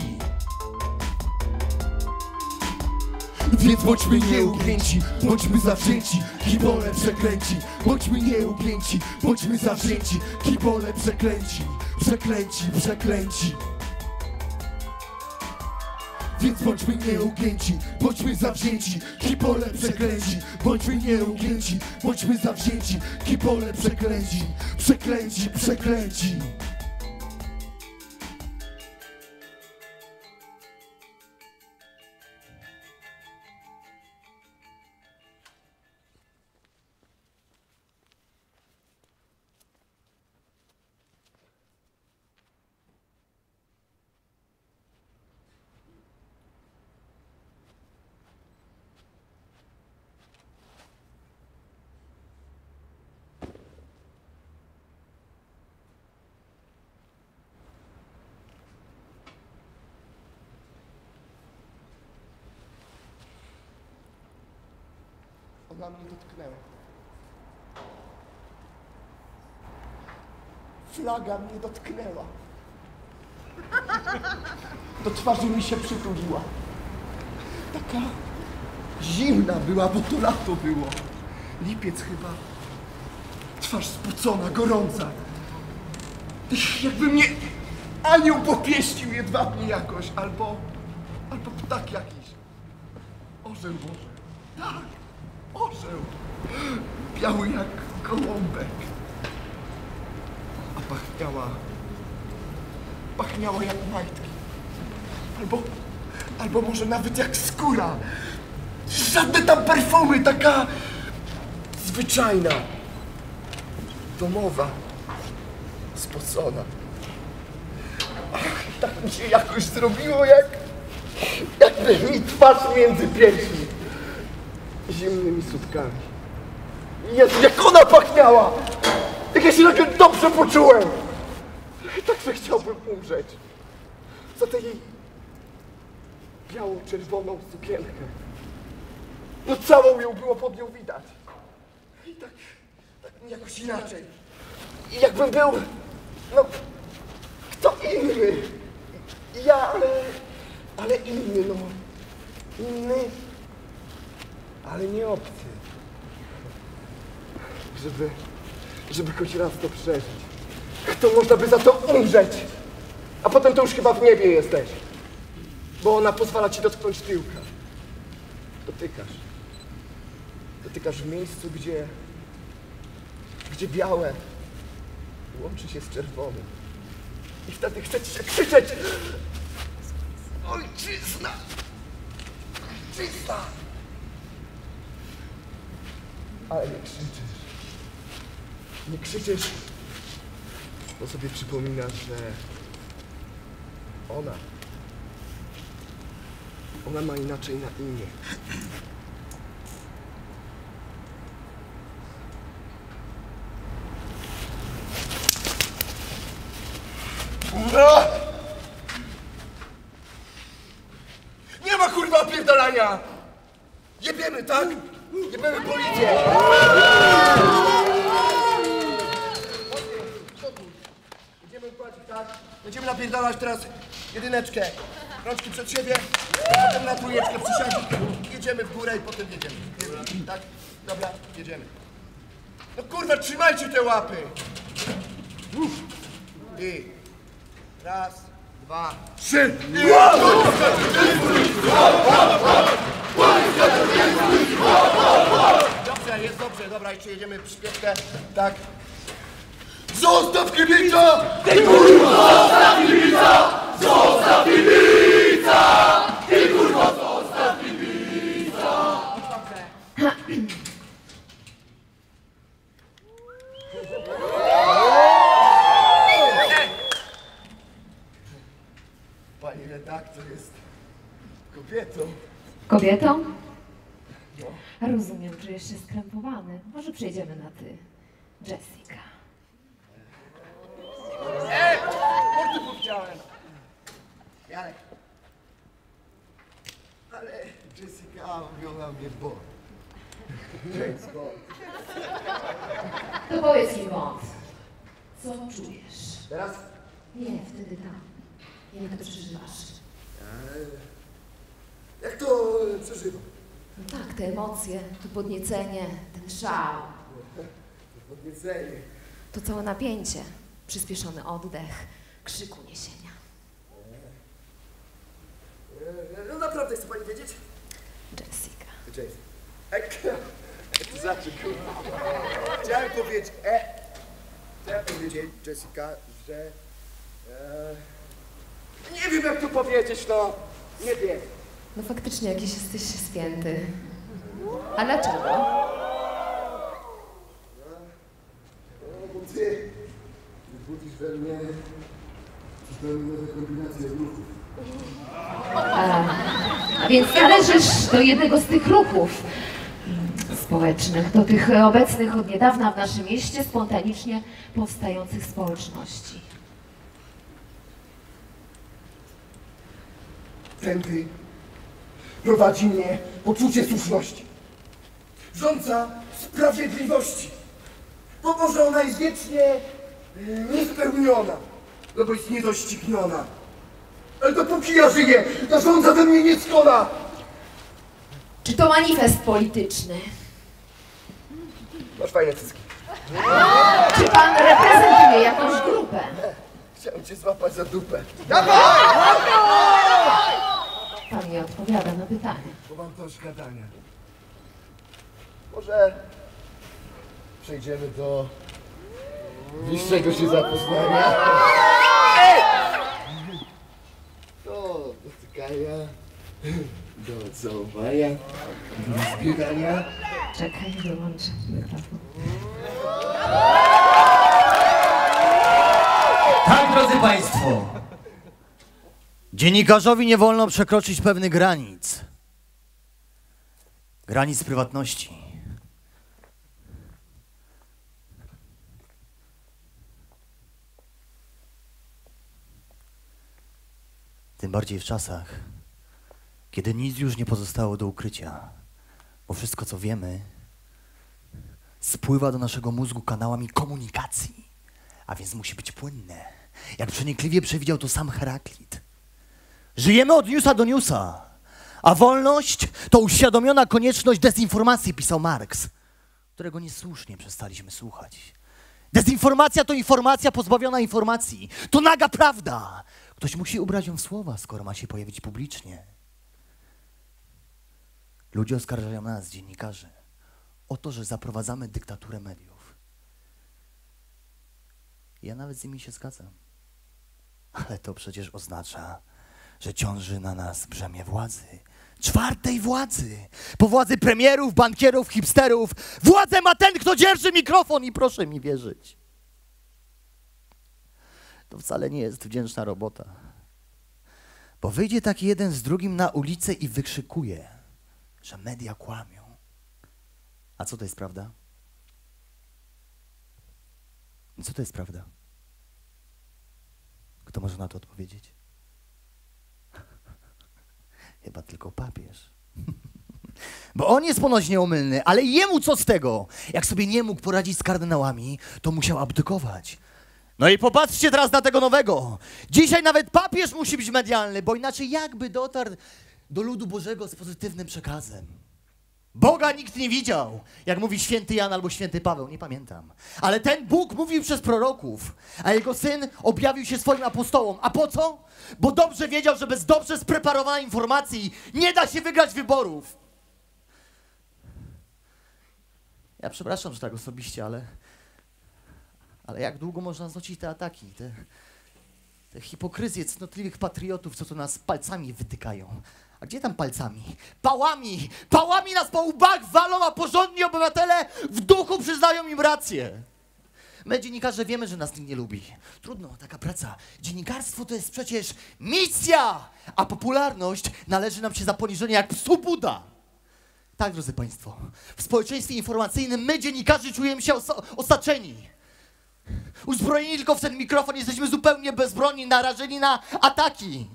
Więc bądźmy nieugięci, bądźmy zawzięci, kibole przeklęci. Bądźmy nieugięci, bądźmy zawzięci, kibole przeklęci. Przeklęci, przeklęci. Więc bądźmy nieugięci, bądźmy zawzięci, kibole przeklęci. Bądźmy nieugięci, bądźmy zawzięci, kibole przeklęci. Przeklęci, przeklęci. Ona mnie dotknęła. Flaga mnie dotknęła. Do twarzy mi się przytuliła. Taka zimna była, bo to lato było. Lipiec chyba. Twarz spocona, gorąca. Jakby mnie anioł popieścił jedwabnie jakoś, albo, albo ptak jakiś. Orzeł Boże. Tak. Orzeł, biały jak gołąbek, a pachniała, pachniała jak majtki, albo, albo może nawet jak skóra. Żadne tam perfumy, taka zwyczajna, domowa, spocona. Ach, tak mi się jakoś zrobiło, jak, jakby mi twarz między piersi. Zimnymi sutkami. Jezu, jak ona pachniała! Jak ja się tak dobrze poczułem! Tak, że chciałbym umrzeć. Za tę jej biało-czerwoną sukienkę. No całą ją było pod nią widać. I tak, tak mi jakoś inaczej. I jakbym był, no, kto inny. Ja, ale, ale inny, no. Inny. Ale nie obcy. Żeby, żeby choć raz to przeżyć. To można by za to umrzeć. A potem to już chyba w niebie jesteś. Bo ona pozwala ci dotknąć tyłka. Dotykasz. Dotykasz w miejscu, gdzie, gdzie białe łączy się z czerwonym. I wtedy chce ci się krzyczeć. Ojczyzna! Ojczyzna! Ale nie krzyczysz. Nie krzyczysz, bo sobie przypominasz, że ona, ona ma inaczej na imię. Nie ma kurwa pier... jebiemy, tak? Jebiemy policję! Idziemy płacić, tak? Będziemy napierdalać teraz jedyneczkę. Rączki przed siebie, potem na trójeczkę przysiąść. Jedziemy w górę i potem jedziemy. Jedziemy, tak? Dobra, jedziemy. No kurwa, trzymajcie te łapy! I raz, dwa, trzy! I... Dobrze, jest dobrze, dobra, jeszcze jedziemy przyspieszkę, tak. Zostaw kibica! Ty kurwa, zostaw kibica! Zostaw kibica! Ty kurwa, zostaw kibica! Pani redaktor jest kobietą. Kobietą? No. Rozumiem, czujesz się skrępowany. Może przejdziemy na ty. Jessica. Ej! Portu chciałem. Janek. Ale Jessica wygląda mnie Bond. James Bond. To powiedz mi, Bond, co czujesz? Teraz? Nie, wtedy tam. Jak to przeżywasz? Eee, jak to przeżywam? No tak, te emocje, to podniecenie, ten szał. Podniecenie. To całe napięcie, przyspieszony oddech, krzyk uniesienia. Eee, no naprawdę chce pani wiedzieć? Jessica. Jessica. Ek, to znaczy, kurwa. Chciałem powiedzieć, e, chciałem powiedzieć, Jessica, że... E, nie wiem, jak to powiedzieć, no. Nie wiem. No faktycznie jakiś jesteś święty. A dlaczego? No, bo ty budzisz we mnie zupełnie nowe kombinacje ruchów. A, a więc należysz do jednego z tych ruchów społecznych, do tych obecnych od niedawna w naszym mieście spontanicznie powstających społeczności. Tędy prowadzi mnie poczucie słuszności. Rządza sprawiedliwości. Bo może ona jest wiecznie y, niespełniona, no bo jest niedościgniona. Ale dopóki ja żyję, ta rządza we mnie nie skona. Czy to manifest polityczny? Masz fajne cycki. Czy pan reprezentuje jakąś grupę? Chciałem cię złapać za dupę. Pan nie odpowiada na pytanie. Bo mam dość gadania. Może przejdziemy do bliższego się zapoznania. Do dotykania, do całowania, do zbierania. Czekaj, wyłączę mikrofon. Tak, drodzy Państwo, dziennikarzowi nie wolno przekroczyć pewnych granic. Granic prywatności. Tym bardziej w czasach, kiedy nic już nie pozostało do ukrycia, bo wszystko, co wiemy, spływa do naszego mózgu kanałami komunikacji, a więc musi być płynne. Jak przenikliwie przewidział to sam Heraklit. Żyjemy od newsa do newsa, a wolność to uświadomiona konieczność dezinformacji, pisał Marx, którego niesłusznie przestaliśmy słuchać. Dezinformacja to informacja pozbawiona informacji. To naga prawda. Ktoś musi ubrać ją w słowa, skoro ma się pojawić publicznie. Ludzie oskarżają nas, dziennikarzy, o to, że zaprowadzamy dyktaturę mediów. Ja nawet z nimi się zgadzam. Ale to przecież oznacza, że ciąży na nas brzemię władzy. Czwartej władzy. Po władzy premierów, bankierów, hipsterów. Władzę ma ten, kto dzierży mikrofon i proszę mi wierzyć. To wcale nie jest wdzięczna robota. Bo wyjdzie taki jeden z drugim na ulicę i wykrzykuje, że media kłamią. A co to jest prawda? Co to jest prawda? Kto może na to odpowiedzieć? Chyba tylko papież. Bo on jest ponoć nieomylny, ale jemu co z tego? Jak sobie nie mógł poradzić z kardynałami, to musiał abdykować. No i popatrzcie teraz na tego nowego. Dzisiaj nawet papież musi być medialny, bo inaczej jakby dotarł do ludu Bożego z pozytywnym przekazem. Boga nikt nie widział, jak mówi święty Jan albo święty Paweł, nie pamiętam. Ale ten Bóg mówił przez proroków, a jego syn objawił się swoim apostołom. A po co? Bo dobrze wiedział, że bez dobrze spreparowanej informacji nie da się wygrać wyborów. Ja przepraszam, że tak osobiście, ale... Ale jak długo można znosić te ataki, te, te hipokryzje cnotliwych patriotów, co to nas palcami wytykają? A gdzie tam palcami? Pałami! Pałami nas po łbach walą, a porządni obywatele w duchu przyznają im rację. My, dziennikarze, wiemy, że nas nikt nie lubi. Trudno, taka praca. Dziennikarstwo to jest przecież misja, a popularność należy nam się za poniżenie jak psu Buda. Tak, drodzy Państwo, w społeczeństwie informacyjnym my, dziennikarze, czujemy się os osaczeni. Uzbrojeni tylko w ten mikrofon, jesteśmy zupełnie bezbronni, narażeni na ataki.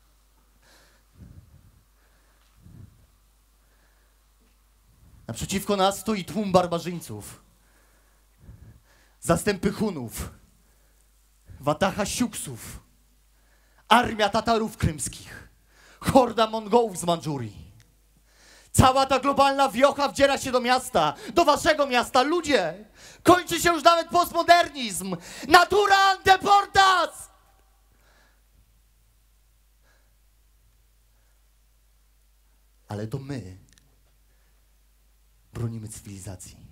Naprzeciwko nas stoi tłum barbarzyńców, zastępy Hunów, wataha Siuksów, armia Tatarów krymskich, horda Mongołów z Mandżurii. Cała ta globalna wiocha wdziera się do miasta, do waszego miasta. Ludzie, kończy się już nawet postmodernizm. Natura ante portas! Ale to my bronimy cywilizacji.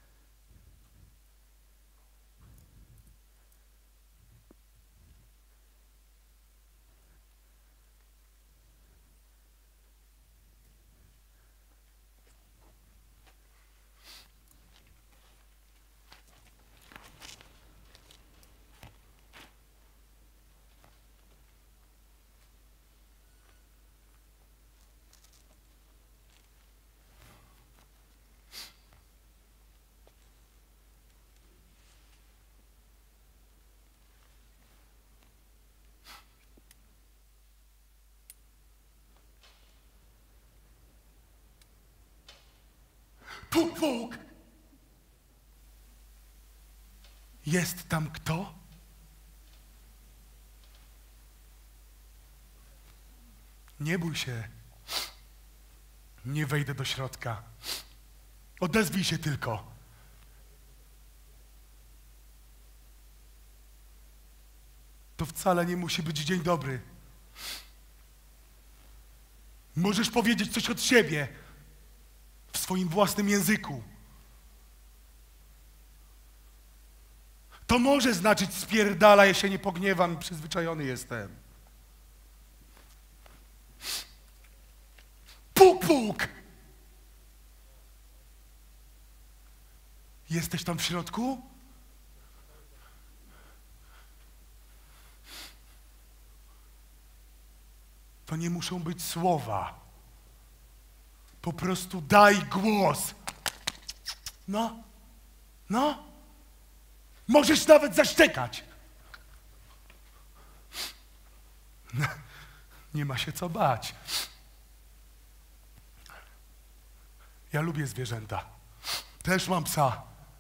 Puk, puk! Jest tam kto? Nie bój się. Nie wejdę do środka. Odezwij się tylko. To wcale nie musi być dzień dobry. Możesz powiedzieć coś od siebie. W swoim własnym języku. To może znaczyć spierdala, ja się nie pogniewam i przyzwyczajony jestem. Puk, puk! Jesteś tam w środku? To nie muszą być słowa. Po prostu daj głos. No, no. Możesz nawet zaszczekać. No, nie ma się co bać. Ja lubię zwierzęta. Też mam psa.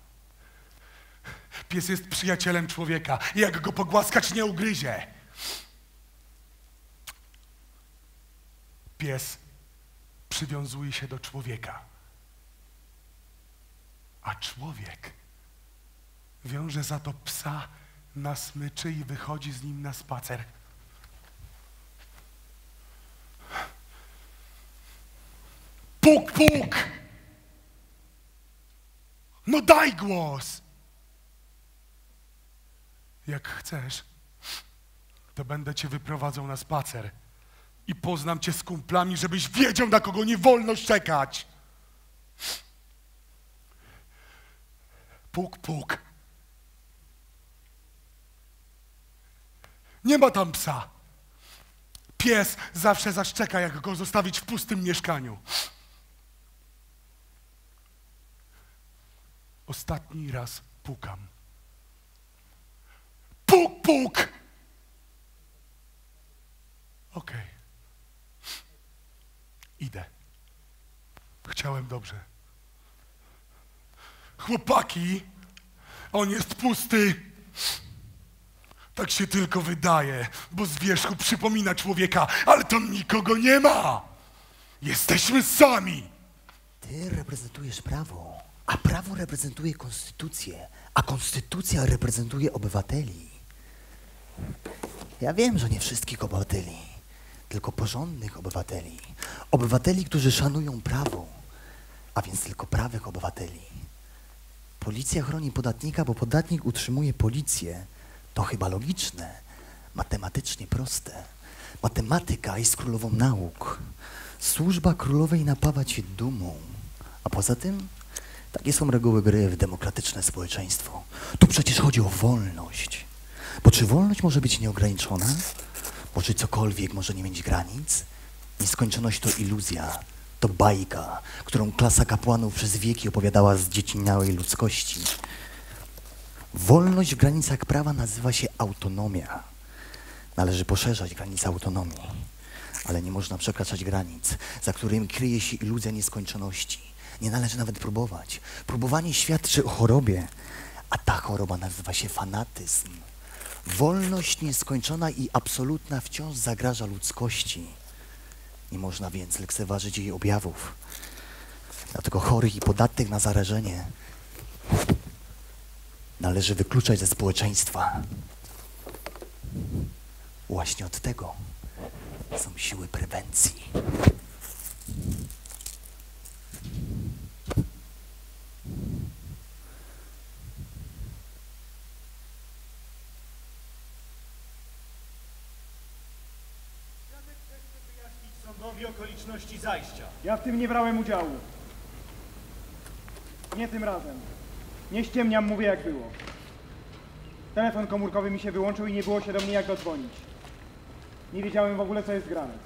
Pies jest przyjacielem człowieka. Jak go pogłaskać, nie ugryzie. Pies przywiązuje się do człowieka. A człowiek wiąże za to psa na smyczy i wychodzi z nim na spacer. Puk, puk! No daj głos! Jak chcesz, to będę cię wyprowadzał na spacer i poznam cię z kumplami, żebyś wiedział, na kogo nie wolno czekać. Puk, puk. Nie ma tam psa. Pies zawsze zaszczeka, jak go zostawić w pustym mieszkaniu. Ostatni raz pukam. Puk, puk! Okej. Idę. Chciałem dobrze. Chłopaki, on jest pusty. Tak się tylko wydaje, bo z wierzchu przypomina człowieka, ale tam nikogo nie ma. Jesteśmy sami. Ty reprezentujesz prawo, a prawo reprezentuje konstytucję, a konstytucja reprezentuje obywateli. Ja wiem, że nie wszystkich obywateli, tylko porządnych obywateli. Obywateli, którzy szanują prawo, a więc tylko prawych obywateli. Policja chroni podatnika, bo podatnik utrzymuje policję. To chyba logiczne, matematycznie proste. Matematyka jest królową nauk. Służba królowej napawa cię dumą. A poza tym, takie są reguły gry w demokratyczne społeczeństwo. Tu przecież chodzi o wolność. Bo czy wolność może być nieograniczona? Bo czy cokolwiek może nie mieć granic? Nieskończoność to iluzja, to bajka, którą klasa kapłanów przez wieki opowiadała z dziecinniałej ludzkości. Wolność w granicach prawa nazywa się autonomia. Należy poszerzać granice autonomii, ale nie można przekraczać granic, za którymi kryje się iluzja nieskończoności. Nie należy nawet próbować. Próbowanie świadczy o chorobie, a ta choroba nazywa się fanatyzm. Wolność nieskończona i absolutna wciąż zagraża ludzkości. Nie można więc lekceważyć jej objawów. Dlatego chorych i podatnych na zarażenie należy wykluczać ze społeczeństwa. Właśnie od tego są siły prewencji. Sądowi okoliczności zajścia. Ja w tym nie brałem udziału. Nie tym razem. Nie ściemniam, mówię jak było. Telefon komórkowy mi się wyłączył i nie było się do mnie jak dodzwonić. Nie wiedziałem w ogóle, co jest grane.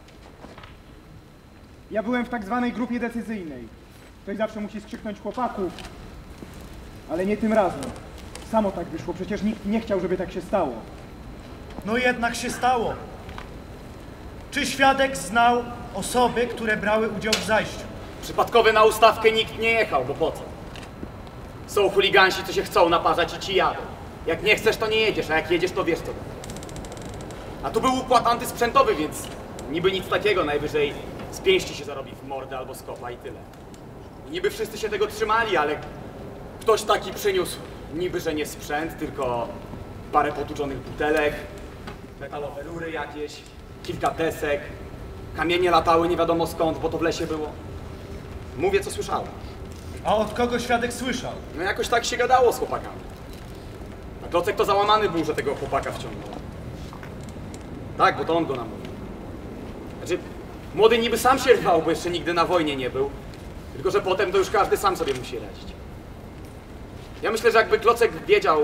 Ja byłem w tak zwanej grupie decyzyjnej. Ktoś zawsze musi skrzyknąć chłopaków, ale nie tym razem. Samo tak wyszło, przecież nikt nie chciał, żeby tak się stało. No jednak się stało. Czy świadek znał osoby, które brały udział w zajściu? Przypadkowy na ustawkę nikt nie jechał, bo po co? Są chuligansi, co się chcą naparzać i ci jadą. Jak nie chcesz, to nie jedziesz, a jak jedziesz, to wiesz co. A tu był układ antysprzętowy, więc niby nic takiego, najwyżej z pięści się zarobi w mordę albo z kopa i tyle. I niby wszyscy się tego trzymali, ale ktoś taki przyniósł niby, że nie sprzęt, tylko parę potłuczonych butelek, metalowe rury jakieś, kilka desek, kamienie latały nie wiadomo skąd, bo to w lesie było. Mówię, co słyszałem. A od kogo świadek słyszał? No jakoś tak się gadało z chłopakami. A Klocek to załamany był, że tego chłopaka wciągnął. Tak, bo to on go namówił. Znaczy, młody niby sam się rwał, bo jeszcze nigdy na wojnie nie był. Tylko że potem to już każdy sam sobie musi radzić. Ja myślę, że jakby Klocek wiedział...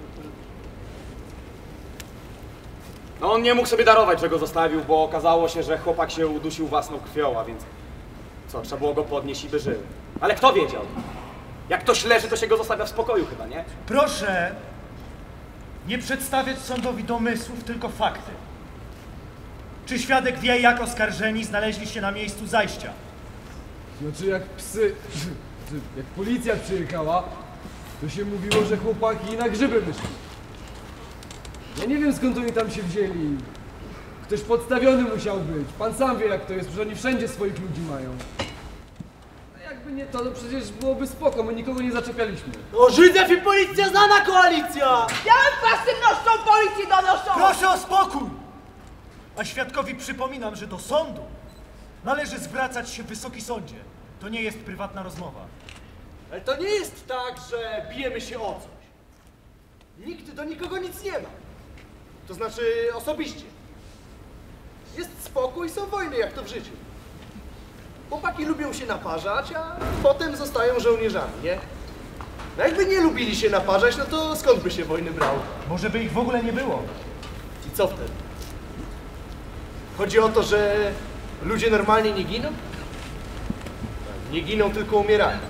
No on nie mógł sobie darować, że go zostawił, bo okazało się, że chłopak się udusił własną krwią, a więc... Co, trzeba było go podnieść i by żył. Ale kto wiedział? Jak ktoś leży, to się go zostawia w spokoju chyba, nie? Proszę nie przedstawiać sądowi domysłów, tylko fakty. Czy świadek wie, jak oskarżeni znaleźli się na miejscu zajścia? Znaczy jak psy... jak policja przyjechała, to się mówiło, że chłopaki na grzyby wyszli. Ja nie wiem, skąd oni tam się wzięli. Ktoś podstawiony musiał być. Pan sam wie, jak to jest, że oni wszędzie swoich ludzi mają. A jakby nie to, to przecież byłoby spoko, my nikogo nie zaczepialiśmy. O Żydów i policja znana koalicja! Ja pasywnością policji donoszą! Proszę o spokój! A świadkowi przypominam, że do sądu należy zwracać się w Wysoki Sądzie. To nie jest prywatna rozmowa. Ale to nie jest tak, że bijemy się o coś. Nikt do nikogo nic nie ma. To znaczy osobiście. Jest spokój, są wojny, jak to w życiu. Chłopaki lubią się naparzać, a potem zostają żołnierzami, nie? No jakby nie lubili się naparzać, no to skąd by się wojny brało? Może by ich w ogóle nie było. I co wtedy? Chodzi o to, że ludzie normalnie nie giną? Nie giną, tylko umierają.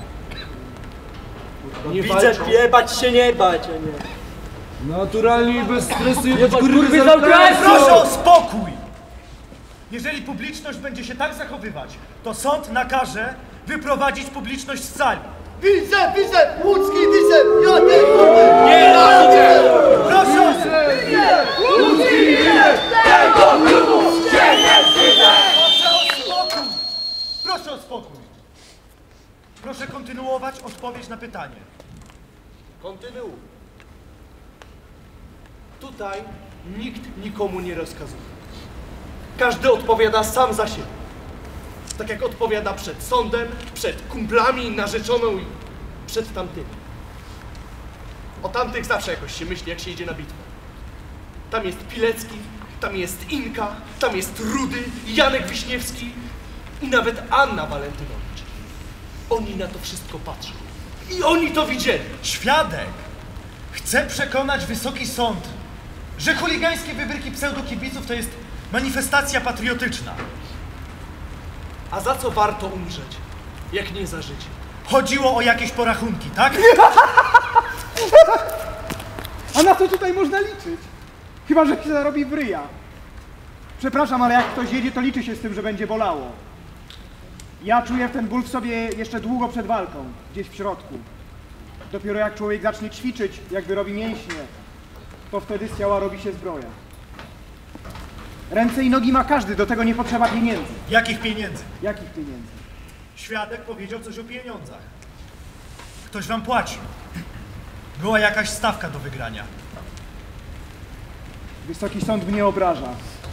Nie widzę, nie bać się, nie bać, a nie. Naturalnie i bez stresu Nie jebać bać, kurwy kurwy z z okresu! Proszę o spokój! Jeżeli publiczność będzie się tak zachowywać, to sąd nakaże wyprowadzić publiczność z sali. Widzę, widzę! Łódzki widzę! Ja nie kurwy! Nie widzę! Proszę! Łódzki widzę! Tego klubu się nie wstydzę! Proszę o spokój! Proszę o spokój! Proszę kontynuować odpowiedź na pytanie. Kontynuuj. Tutaj nikt nikomu nie rozkazuje. Każdy odpowiada sam za siebie. Tak jak odpowiada przed sądem, przed kumplami, narzeczoną i przed tamtymi. O tamtych zawsze jakoś się myśli, jak się idzie na bitwę. Tam jest Pilecki, tam jest Inka, tam jest Rudy, Janek Wiśniewski i nawet Anna Walentynowicz. Oni na to wszystko patrzą. I oni to widzieli. Świadek chce przekonać Wysoki Sąd, że chuligańskie wybryki pseudokibiców to jest manifestacja patriotyczna. A za co warto umrzeć, jak nie za życie? Chodziło o jakieś porachunki, tak? A na co tutaj można liczyć? Chyba że się zarobi w ryja. Przepraszam, ale jak ktoś jedzie, to liczy się z tym, że będzie bolało. Ja czuję ten ból w sobie jeszcze długo przed walką, gdzieś w środku. Dopiero jak człowiek zacznie ćwiczyć, jakby robi mięśnie, to wtedy z ciała robi się zbroja. Ręce i nogi ma każdy, do tego nie potrzeba pieniędzy. Jakich pieniędzy? Jakich pieniędzy? Świadek powiedział coś o pieniądzach. Ktoś wam płaci. Była jakaś stawka do wygrania. Wysoki Sąd mnie obraża.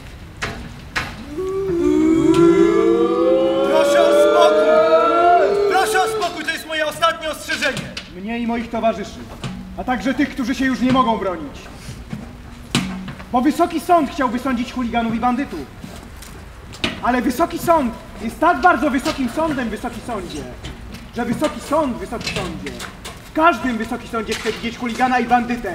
Proszę o spokój! Proszę o spokój, to jest moje ostatnie ostrzeżenie. Mnie i moich towarzyszy, a także tych, którzy się już nie mogą bronić. Bo Wysoki Sąd chciałby sądzić chuliganów i bandytów. Ale Wysoki Sąd jest tak bardzo Wysokim Sądem, Wysoki Sądzie, że Wysoki Sąd, Wysoki Sądzie, w każdym Wysoki Sądzie chce widzieć chuligana i bandytę.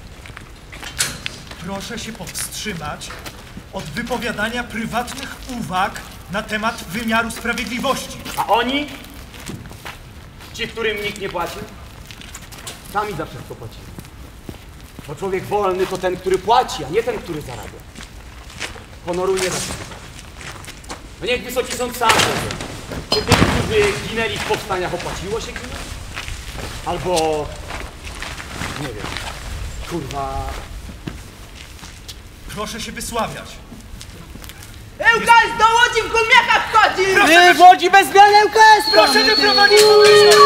Proszę się powstrzymać od wypowiadania prywatnych uwag na temat wymiaru sprawiedliwości. A oni? Ci, którym nikt nie płacił? Sami za wszystko płacili. Bo człowiek wolny to ten, który płaci, a nie ten, który zarabia. Honoru nie za wszystko. No niech Wysoki Sąd sam powie. Czy tych, którzy ginęli w powstaniach, opłaciło się ginąć? Albo... nie wiem. Kurwa... Proszę się wysławiać. Ełkas do Łodzi w gumiakach wchodzi! Proszę w Łodzi bez zmiany Ełkas! Proszę wyprowadzić publiczność!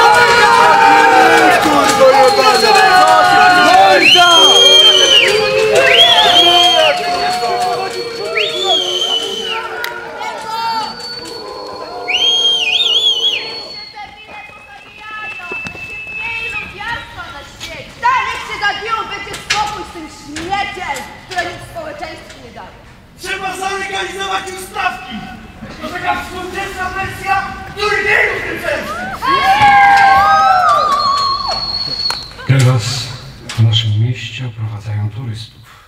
Trzeba zalegalizować ustawki! To taka współczesna wersja turnieju rycerskich! Teraz w naszym mieście oprowadzają turystów.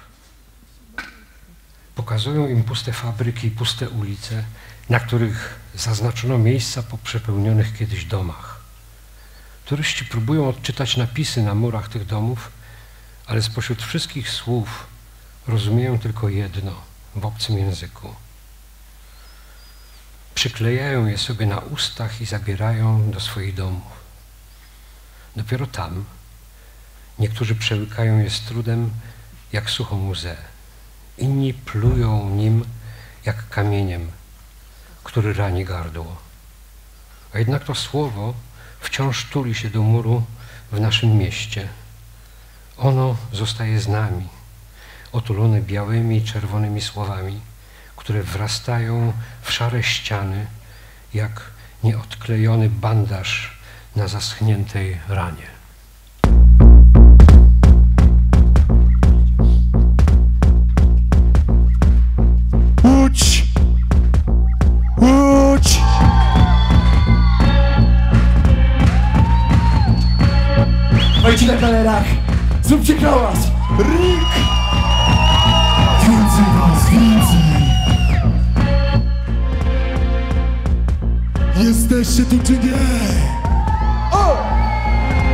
Pokazują im puste fabryki i puste ulice, na których zaznaczono miejsca po przepełnionych kiedyś domach. Turyści próbują odczytać napisy na murach tych domów, ale spośród wszystkich słów rozumieją tylko jedno w obcym języku. Przyklejają je sobie na ustach i zabierają do swoich domów. Dopiero tam niektórzy przełykają je z trudem jak suchą łzę. Inni plują nim jak kamieniem, który rani gardło. A jednak to słowo wciąż tuli się do muru w naszym mieście. Ono zostaje z nami, otulone białymi i czerwonymi słowami, które wrastają w szare ściany, jak nieodklejony bandaż na zaschniętej ranie. Łódź! Łódź! Wejdźcie na kalerach! Zróbcie hałas! Ring! Więcej was, więcej! Jesteście tu czy nie? O!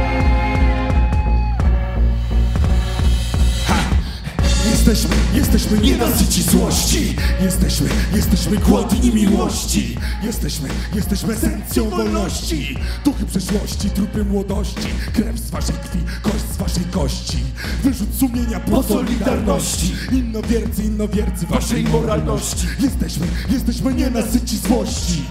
Ha! Jesteśmy, jesteśmy jesteśmy nienasyci złości. Jesteśmy, jesteśmy głodni miłości. Jesteśmy, jesteśmy esencją wolności. Duchy przeszłości, trupy młodości. Krew z waszej krwi, kość z waszej kości. Wyrzut sumienia po solidarności. Innowiercy, innowiercy waszej moralności. Jesteśmy, jesteśmy nienasyci złości.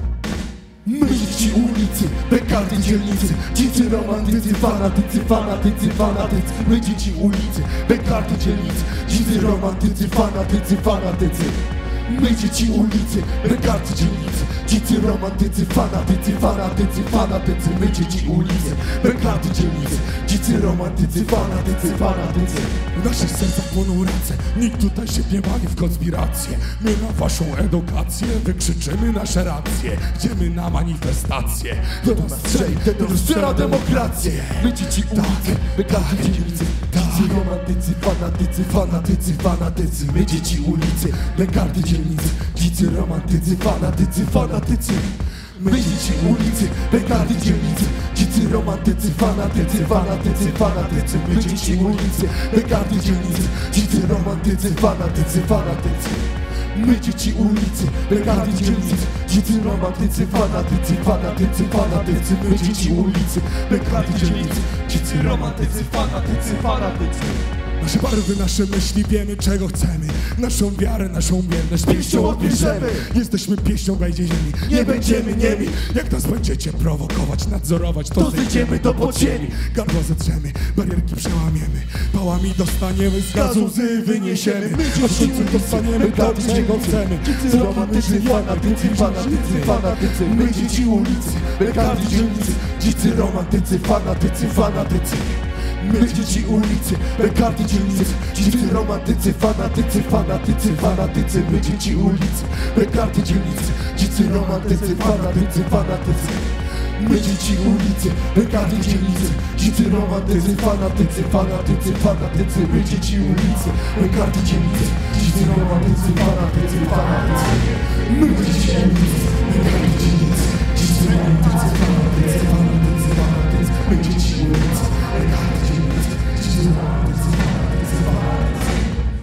My dzieci ulicy, bekardy dzielnicy, dzieci romantycy, fanatycy, fanatycy, fanatycy. My dzieci ulicy, bekardy dzielnicy, dzieci romantycy, fanatycy, fanatycy. My dzieci ulicy, bekardy dzielnicy, dzieci romantycy, fanatycy, fanatycy, fanatycy. My dzieci ulicy, bekardy dzielnicy, dzieci romantycy, fanatycy, fanatycy. W naszych sercach płoną ręce, nikt tutaj się nie bawi w konspirację. My na waszą edukację wykrzyczymy nasze racje. Idziemy na manifestacje, do nas strzej, do nas wspiera demokrację. My dzieci ulicy, bekardy dzielnicy, dzieci romantycy, fanatycy, fanatycy, fanatycy. My dzieci ulicy, bekardy dzielnicy, dzieci romantycy, fanatycy, fanatycy. My dzieci ulicy, bekardy dzielnicy, dzieci romantycy, fanatycy, fanatycy, fanatycy. My dzieci ulicy, bekardy dzielnicy, dzieci romantycy, fanatycy, fanatycy. My dzieci ulicy, bekardy dzielnicy, dzieci romantycy, fanatycy, fanatycy, fanatycy. My dzieci ulicy, bekardy dzielnicy, dzieci romantycy, fanatycy, fanatycy. Nasze barwy, nasze myśli, wiemy czego chcemy. Naszą wiarę, naszą wierność pieścią odbierzemy. Jesteśmy pieśnią wejdzie ziemi, nie będziemy niemi. Jak nas będziecie prowokować, nadzorować, to zejdziemy do podziemi. Gardło zetrzemy, barierki przełamiemy. Pałami dostaniemy, z gazu łzy wyniesiemy. A w końcu dostaniemy to, czego chcemy. Dzieci romantycy, fanatycy, fanatycy, fanatycy. My dzieci ulicy, bekardy dzielnicy, dzieci romantycy, fanatycy, fanatycy. My dzieci ulicy, bekardy dzielnicy, dzieci romantycy, fanatycy, fanatycy, fanatycy. My dzieci ulicy, bekardy dzielnicy, dzieci romantycy, fanatycy, fanatycy. My dzieci ulicy, bekardy dzielnicy, dzieci romantycy, fanatycy, fanatycy, fanatycy. My dzieci ulicy, bekardy dzielnicy, dzieci romantycy, fanatycy, fanatycy. My dzieci ulicy, bekardy dzielnicy, dzieci romantycy, fanatycy, fanatycy, fanatycy. My dzieci ulicy, bekardy dzielnicy, dzieci romantycy, fanatycy, fanatycy.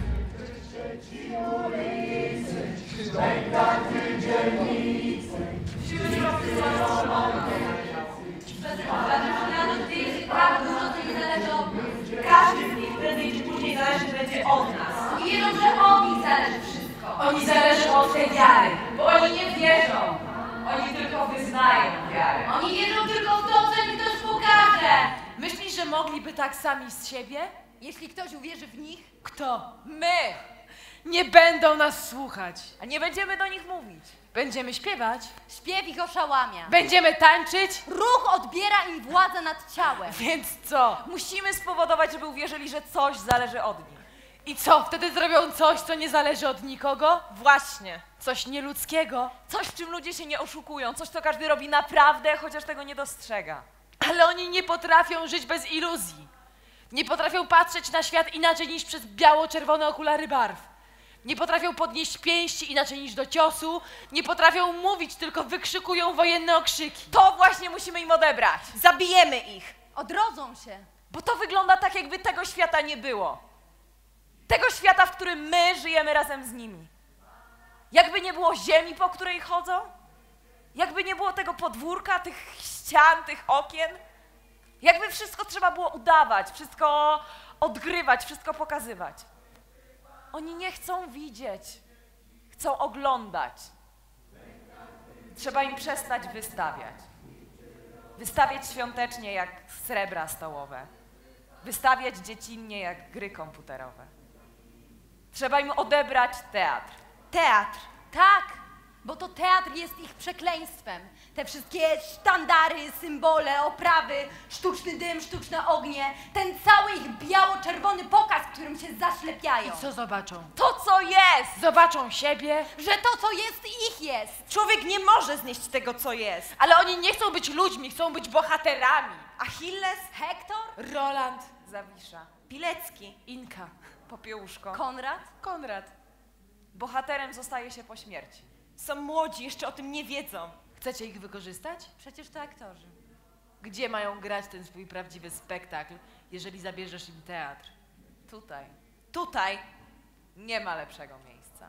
Dzieci ulicy, bekardy dzielnicy, dzieci romantycy. Tak dużo z nich zależy od nas. Każdy z nich prędzej czy później zależy będzie od nas. I wiedzą, że od nich zależy wszystko. Oni zależą od tej wiary, bo oni nie wierzą. Oni tylko wyznają wiarę. Oni wierzą tylko w to, co im ktoś pokaże. Myślisz, że mogliby tak sami z siebie? Jeśli ktoś uwierzy w nich, Kto? My! Nie będą nas słuchać. A nie będziemy do nich mówić. Będziemy śpiewać. Śpiew ich oszałamia. Będziemy tańczyć. Ruch odbiera im władzę nad ciałem. Więc co? Musimy spowodować, żeby uwierzyli, że coś zależy od nich. I co? Wtedy zrobią coś, co nie zależy od nikogo? Właśnie. Coś nieludzkiego. Coś, w czym ludzie się nie oszukują. Coś, co każdy robi naprawdę, chociaż tego nie dostrzega. Ale oni nie potrafią żyć bez iluzji. Nie potrafią patrzeć na świat inaczej niż przez biało-czerwone okulary barw. Nie potrafią podnieść pięści inaczej niż do ciosu. Nie potrafią mówić, tylko wykrzykują wojenne okrzyki. To właśnie musimy im odebrać. Zabijemy ich. Odrodzą się. Bo to wygląda tak, jakby tego świata nie było. Tego świata, w którym my żyjemy razem z nimi. Jakby nie było ziemi, po której chodzą. Jakby nie było tego podwórka, tych ścian, tych okien. Jakby wszystko trzeba było udawać, wszystko odgrywać, wszystko pokazywać. Oni nie chcą widzieć, chcą oglądać. Trzeba im przestać wystawiać. Wystawiać świątecznie jak srebra stołowe. Wystawiać dziecinnie jak gry komputerowe. Trzeba im odebrać teatr. Teatr. Tak, bo to teatr jest ich przekleństwem. Te wszystkie sztandary, symbole, oprawy, sztuczny dym, sztuczne ognie, ten cały ich biało-czerwony pokaz, którym się zaślepiają. I co zobaczą? To, co jest! Zobaczą siebie. Że to, co jest, ich jest. Człowiek nie może znieść tego, co jest. Ale oni nie chcą być ludźmi, chcą być bohaterami. Achilles, Hektor, Roland, Zawisza, Pilecki, Inka, Popiełuszko, Konrad, Konrad. Bohaterem zostaje się po śmierci. Są młodzi, jeszcze o tym nie wiedzą. Chcecie ich wykorzystać? Przecież to aktorzy. Gdzie mają grać ten swój prawdziwy spektakl, jeżeli zabierzesz im teatr? Tutaj. Tutaj. Nie ma lepszego miejsca.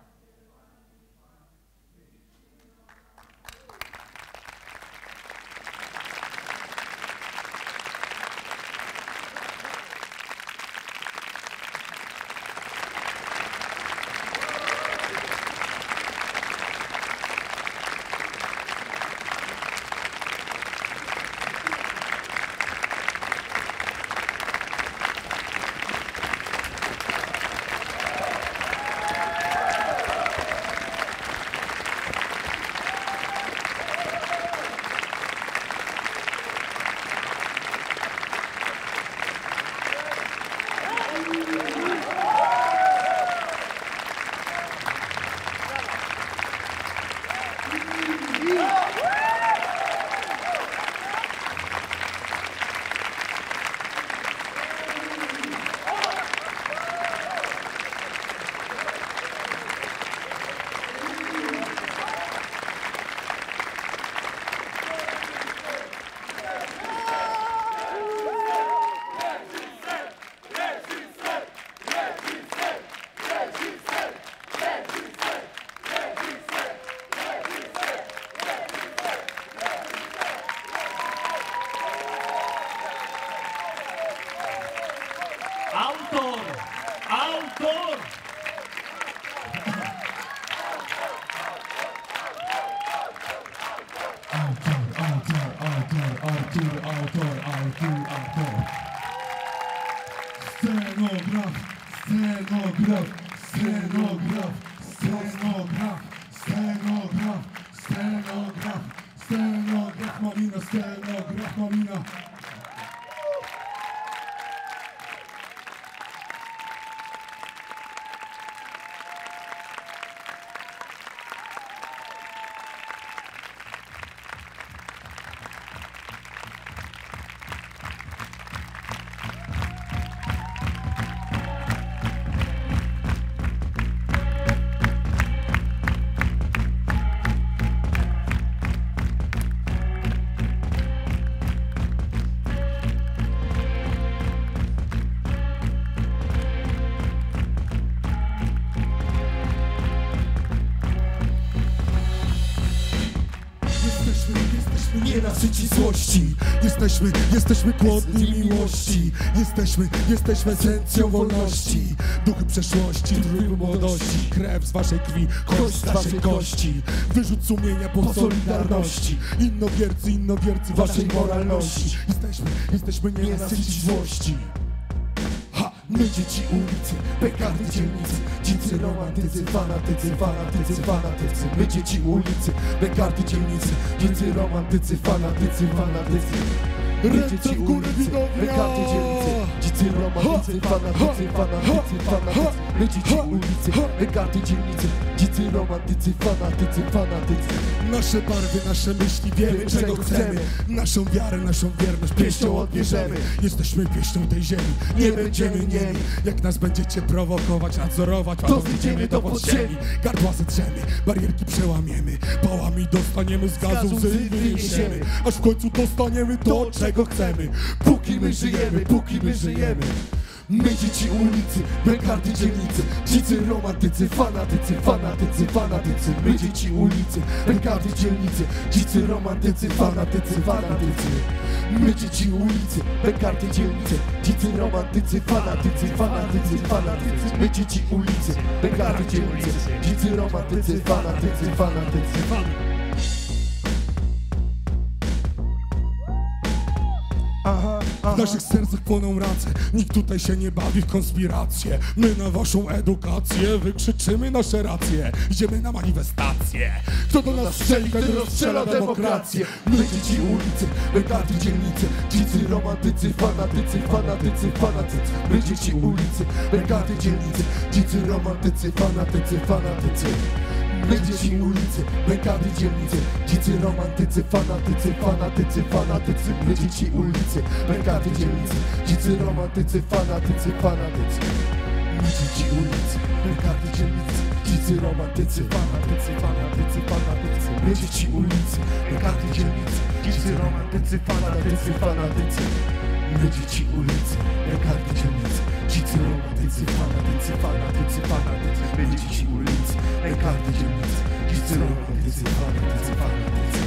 Autor! Autor! Autor, autor, autor, autor, autor, autor, autor. Scenograf, scenograf, scenograf, scenograf, scenograf, scenograf, scenograf, Malina, scenograf, Malina. Nienasyci złości. Jesteśmy, jesteśmy głodni miłości. Jesteśmy, jesteśmy esencją wolności. Duchy przeszłości, tryby młodości. Krew z waszej krwi, kość z waszej kości. Wyrzut sumienia po solidarności. Innowiercy, innowiercy waszej moralności. Jesteśmy, jesteśmy nienasyci złości. My dzieci ulicy, pekardy dzielnicy, dzicy romantycy, fanatycy, fanatycy, fanatycy. My dzieci ulicy, pekardy dzielnicy, dzicy romantycy, fanatycy, fanatycy. My dzieci ulicy, pekardy dzielnicy, dzicy romantycy, fanatycy, fanatycy, fanatycy. My dzieci ulicy, pekardy dzielnicy, dzicy romantycy, fanatycy, fanatycy. Nasze barwy, nasze myśli, wiemy czego chcemy. Naszą wiarę, naszą wierność pieśnią odbierzemy. Jesteśmy pieśnią tej ziemi, nie będziemy niemi. Jak nas będziecie prowokować, nadzorować, to zjedziemy do podziemi. Gardła zetrzemy, barierki przełamiemy. Pałami dostaniemy z gazu, łzy wyniesiemy. Aż w końcu dostaniemy to, czego chcemy. Póki my żyjemy, póki my żyjemy. My dzieci ulicy, pekardy dzielnicy, dzicy romantycy, fanatycy, fanatycy, fanatycy. My dzieci ulicy, pekardy dzielnicy, dzicy romantycy, fanatycy, fanatycy. My dzieci ulicy, pekardy dzielnicy, dzicy romantycy, fanatycy, fanatycy, fanatycy. My dzieci ulicy, pekardy dzielnicy, dzicy romantycy, fanatycy, fanatycy, fanatycy. Aha, aha. W naszych sercach płoną ręce, nikt tutaj się nie bawi w konspiracje. My na waszą edukację wykrzyczymy nasze racje. Idziemy na manifestację. Kto do nas strzeli, kiedy rozstrzela demokrację. My dzieci ulicy, pekardy dzielnicy, dzicy romantycy, fanatycy, fanatycy, fanatycy. My dzieci ulicy, pekardy dzielnicy, dzicy romantycy, fanatycy, fanatycy. My dzieci ulicy, pekardy dzielnicy, dzicy romantycy, fanatycy, fanatycy, fanatycy. My dzieci ulicy, pekardy dzielnicy, dzicy romantycy, fanatycy, fanatycy. My dzieci ulicy, pekardy dzielnicy, dzicy romantycy, fanatycy, fanatycy, fanatycy. My dzieci ulicy, pekardy dzielnicy, dzicy romantycy, fanatycy, fanatycy. My dzieci ulicy, pekardy dzielnicy, dzicy romantycy. Fanatycy, fanatycy, fanatycy, fanatycy, byli ci ulic, pękarty dzielnic, dziś romantycy, fanatycy, fanatycy.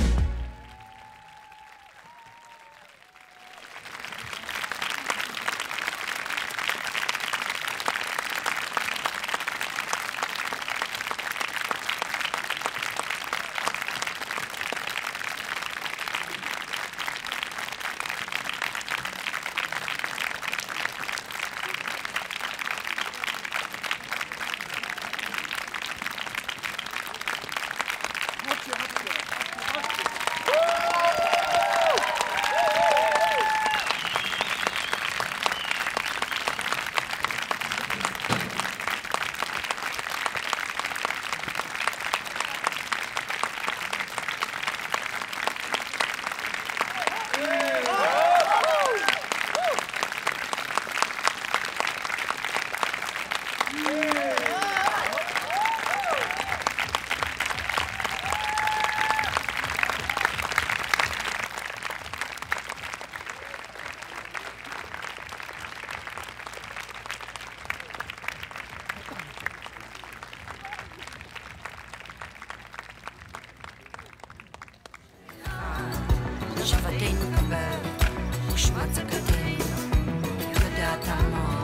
شفتين قبل وش ما تكتين يودع طعمه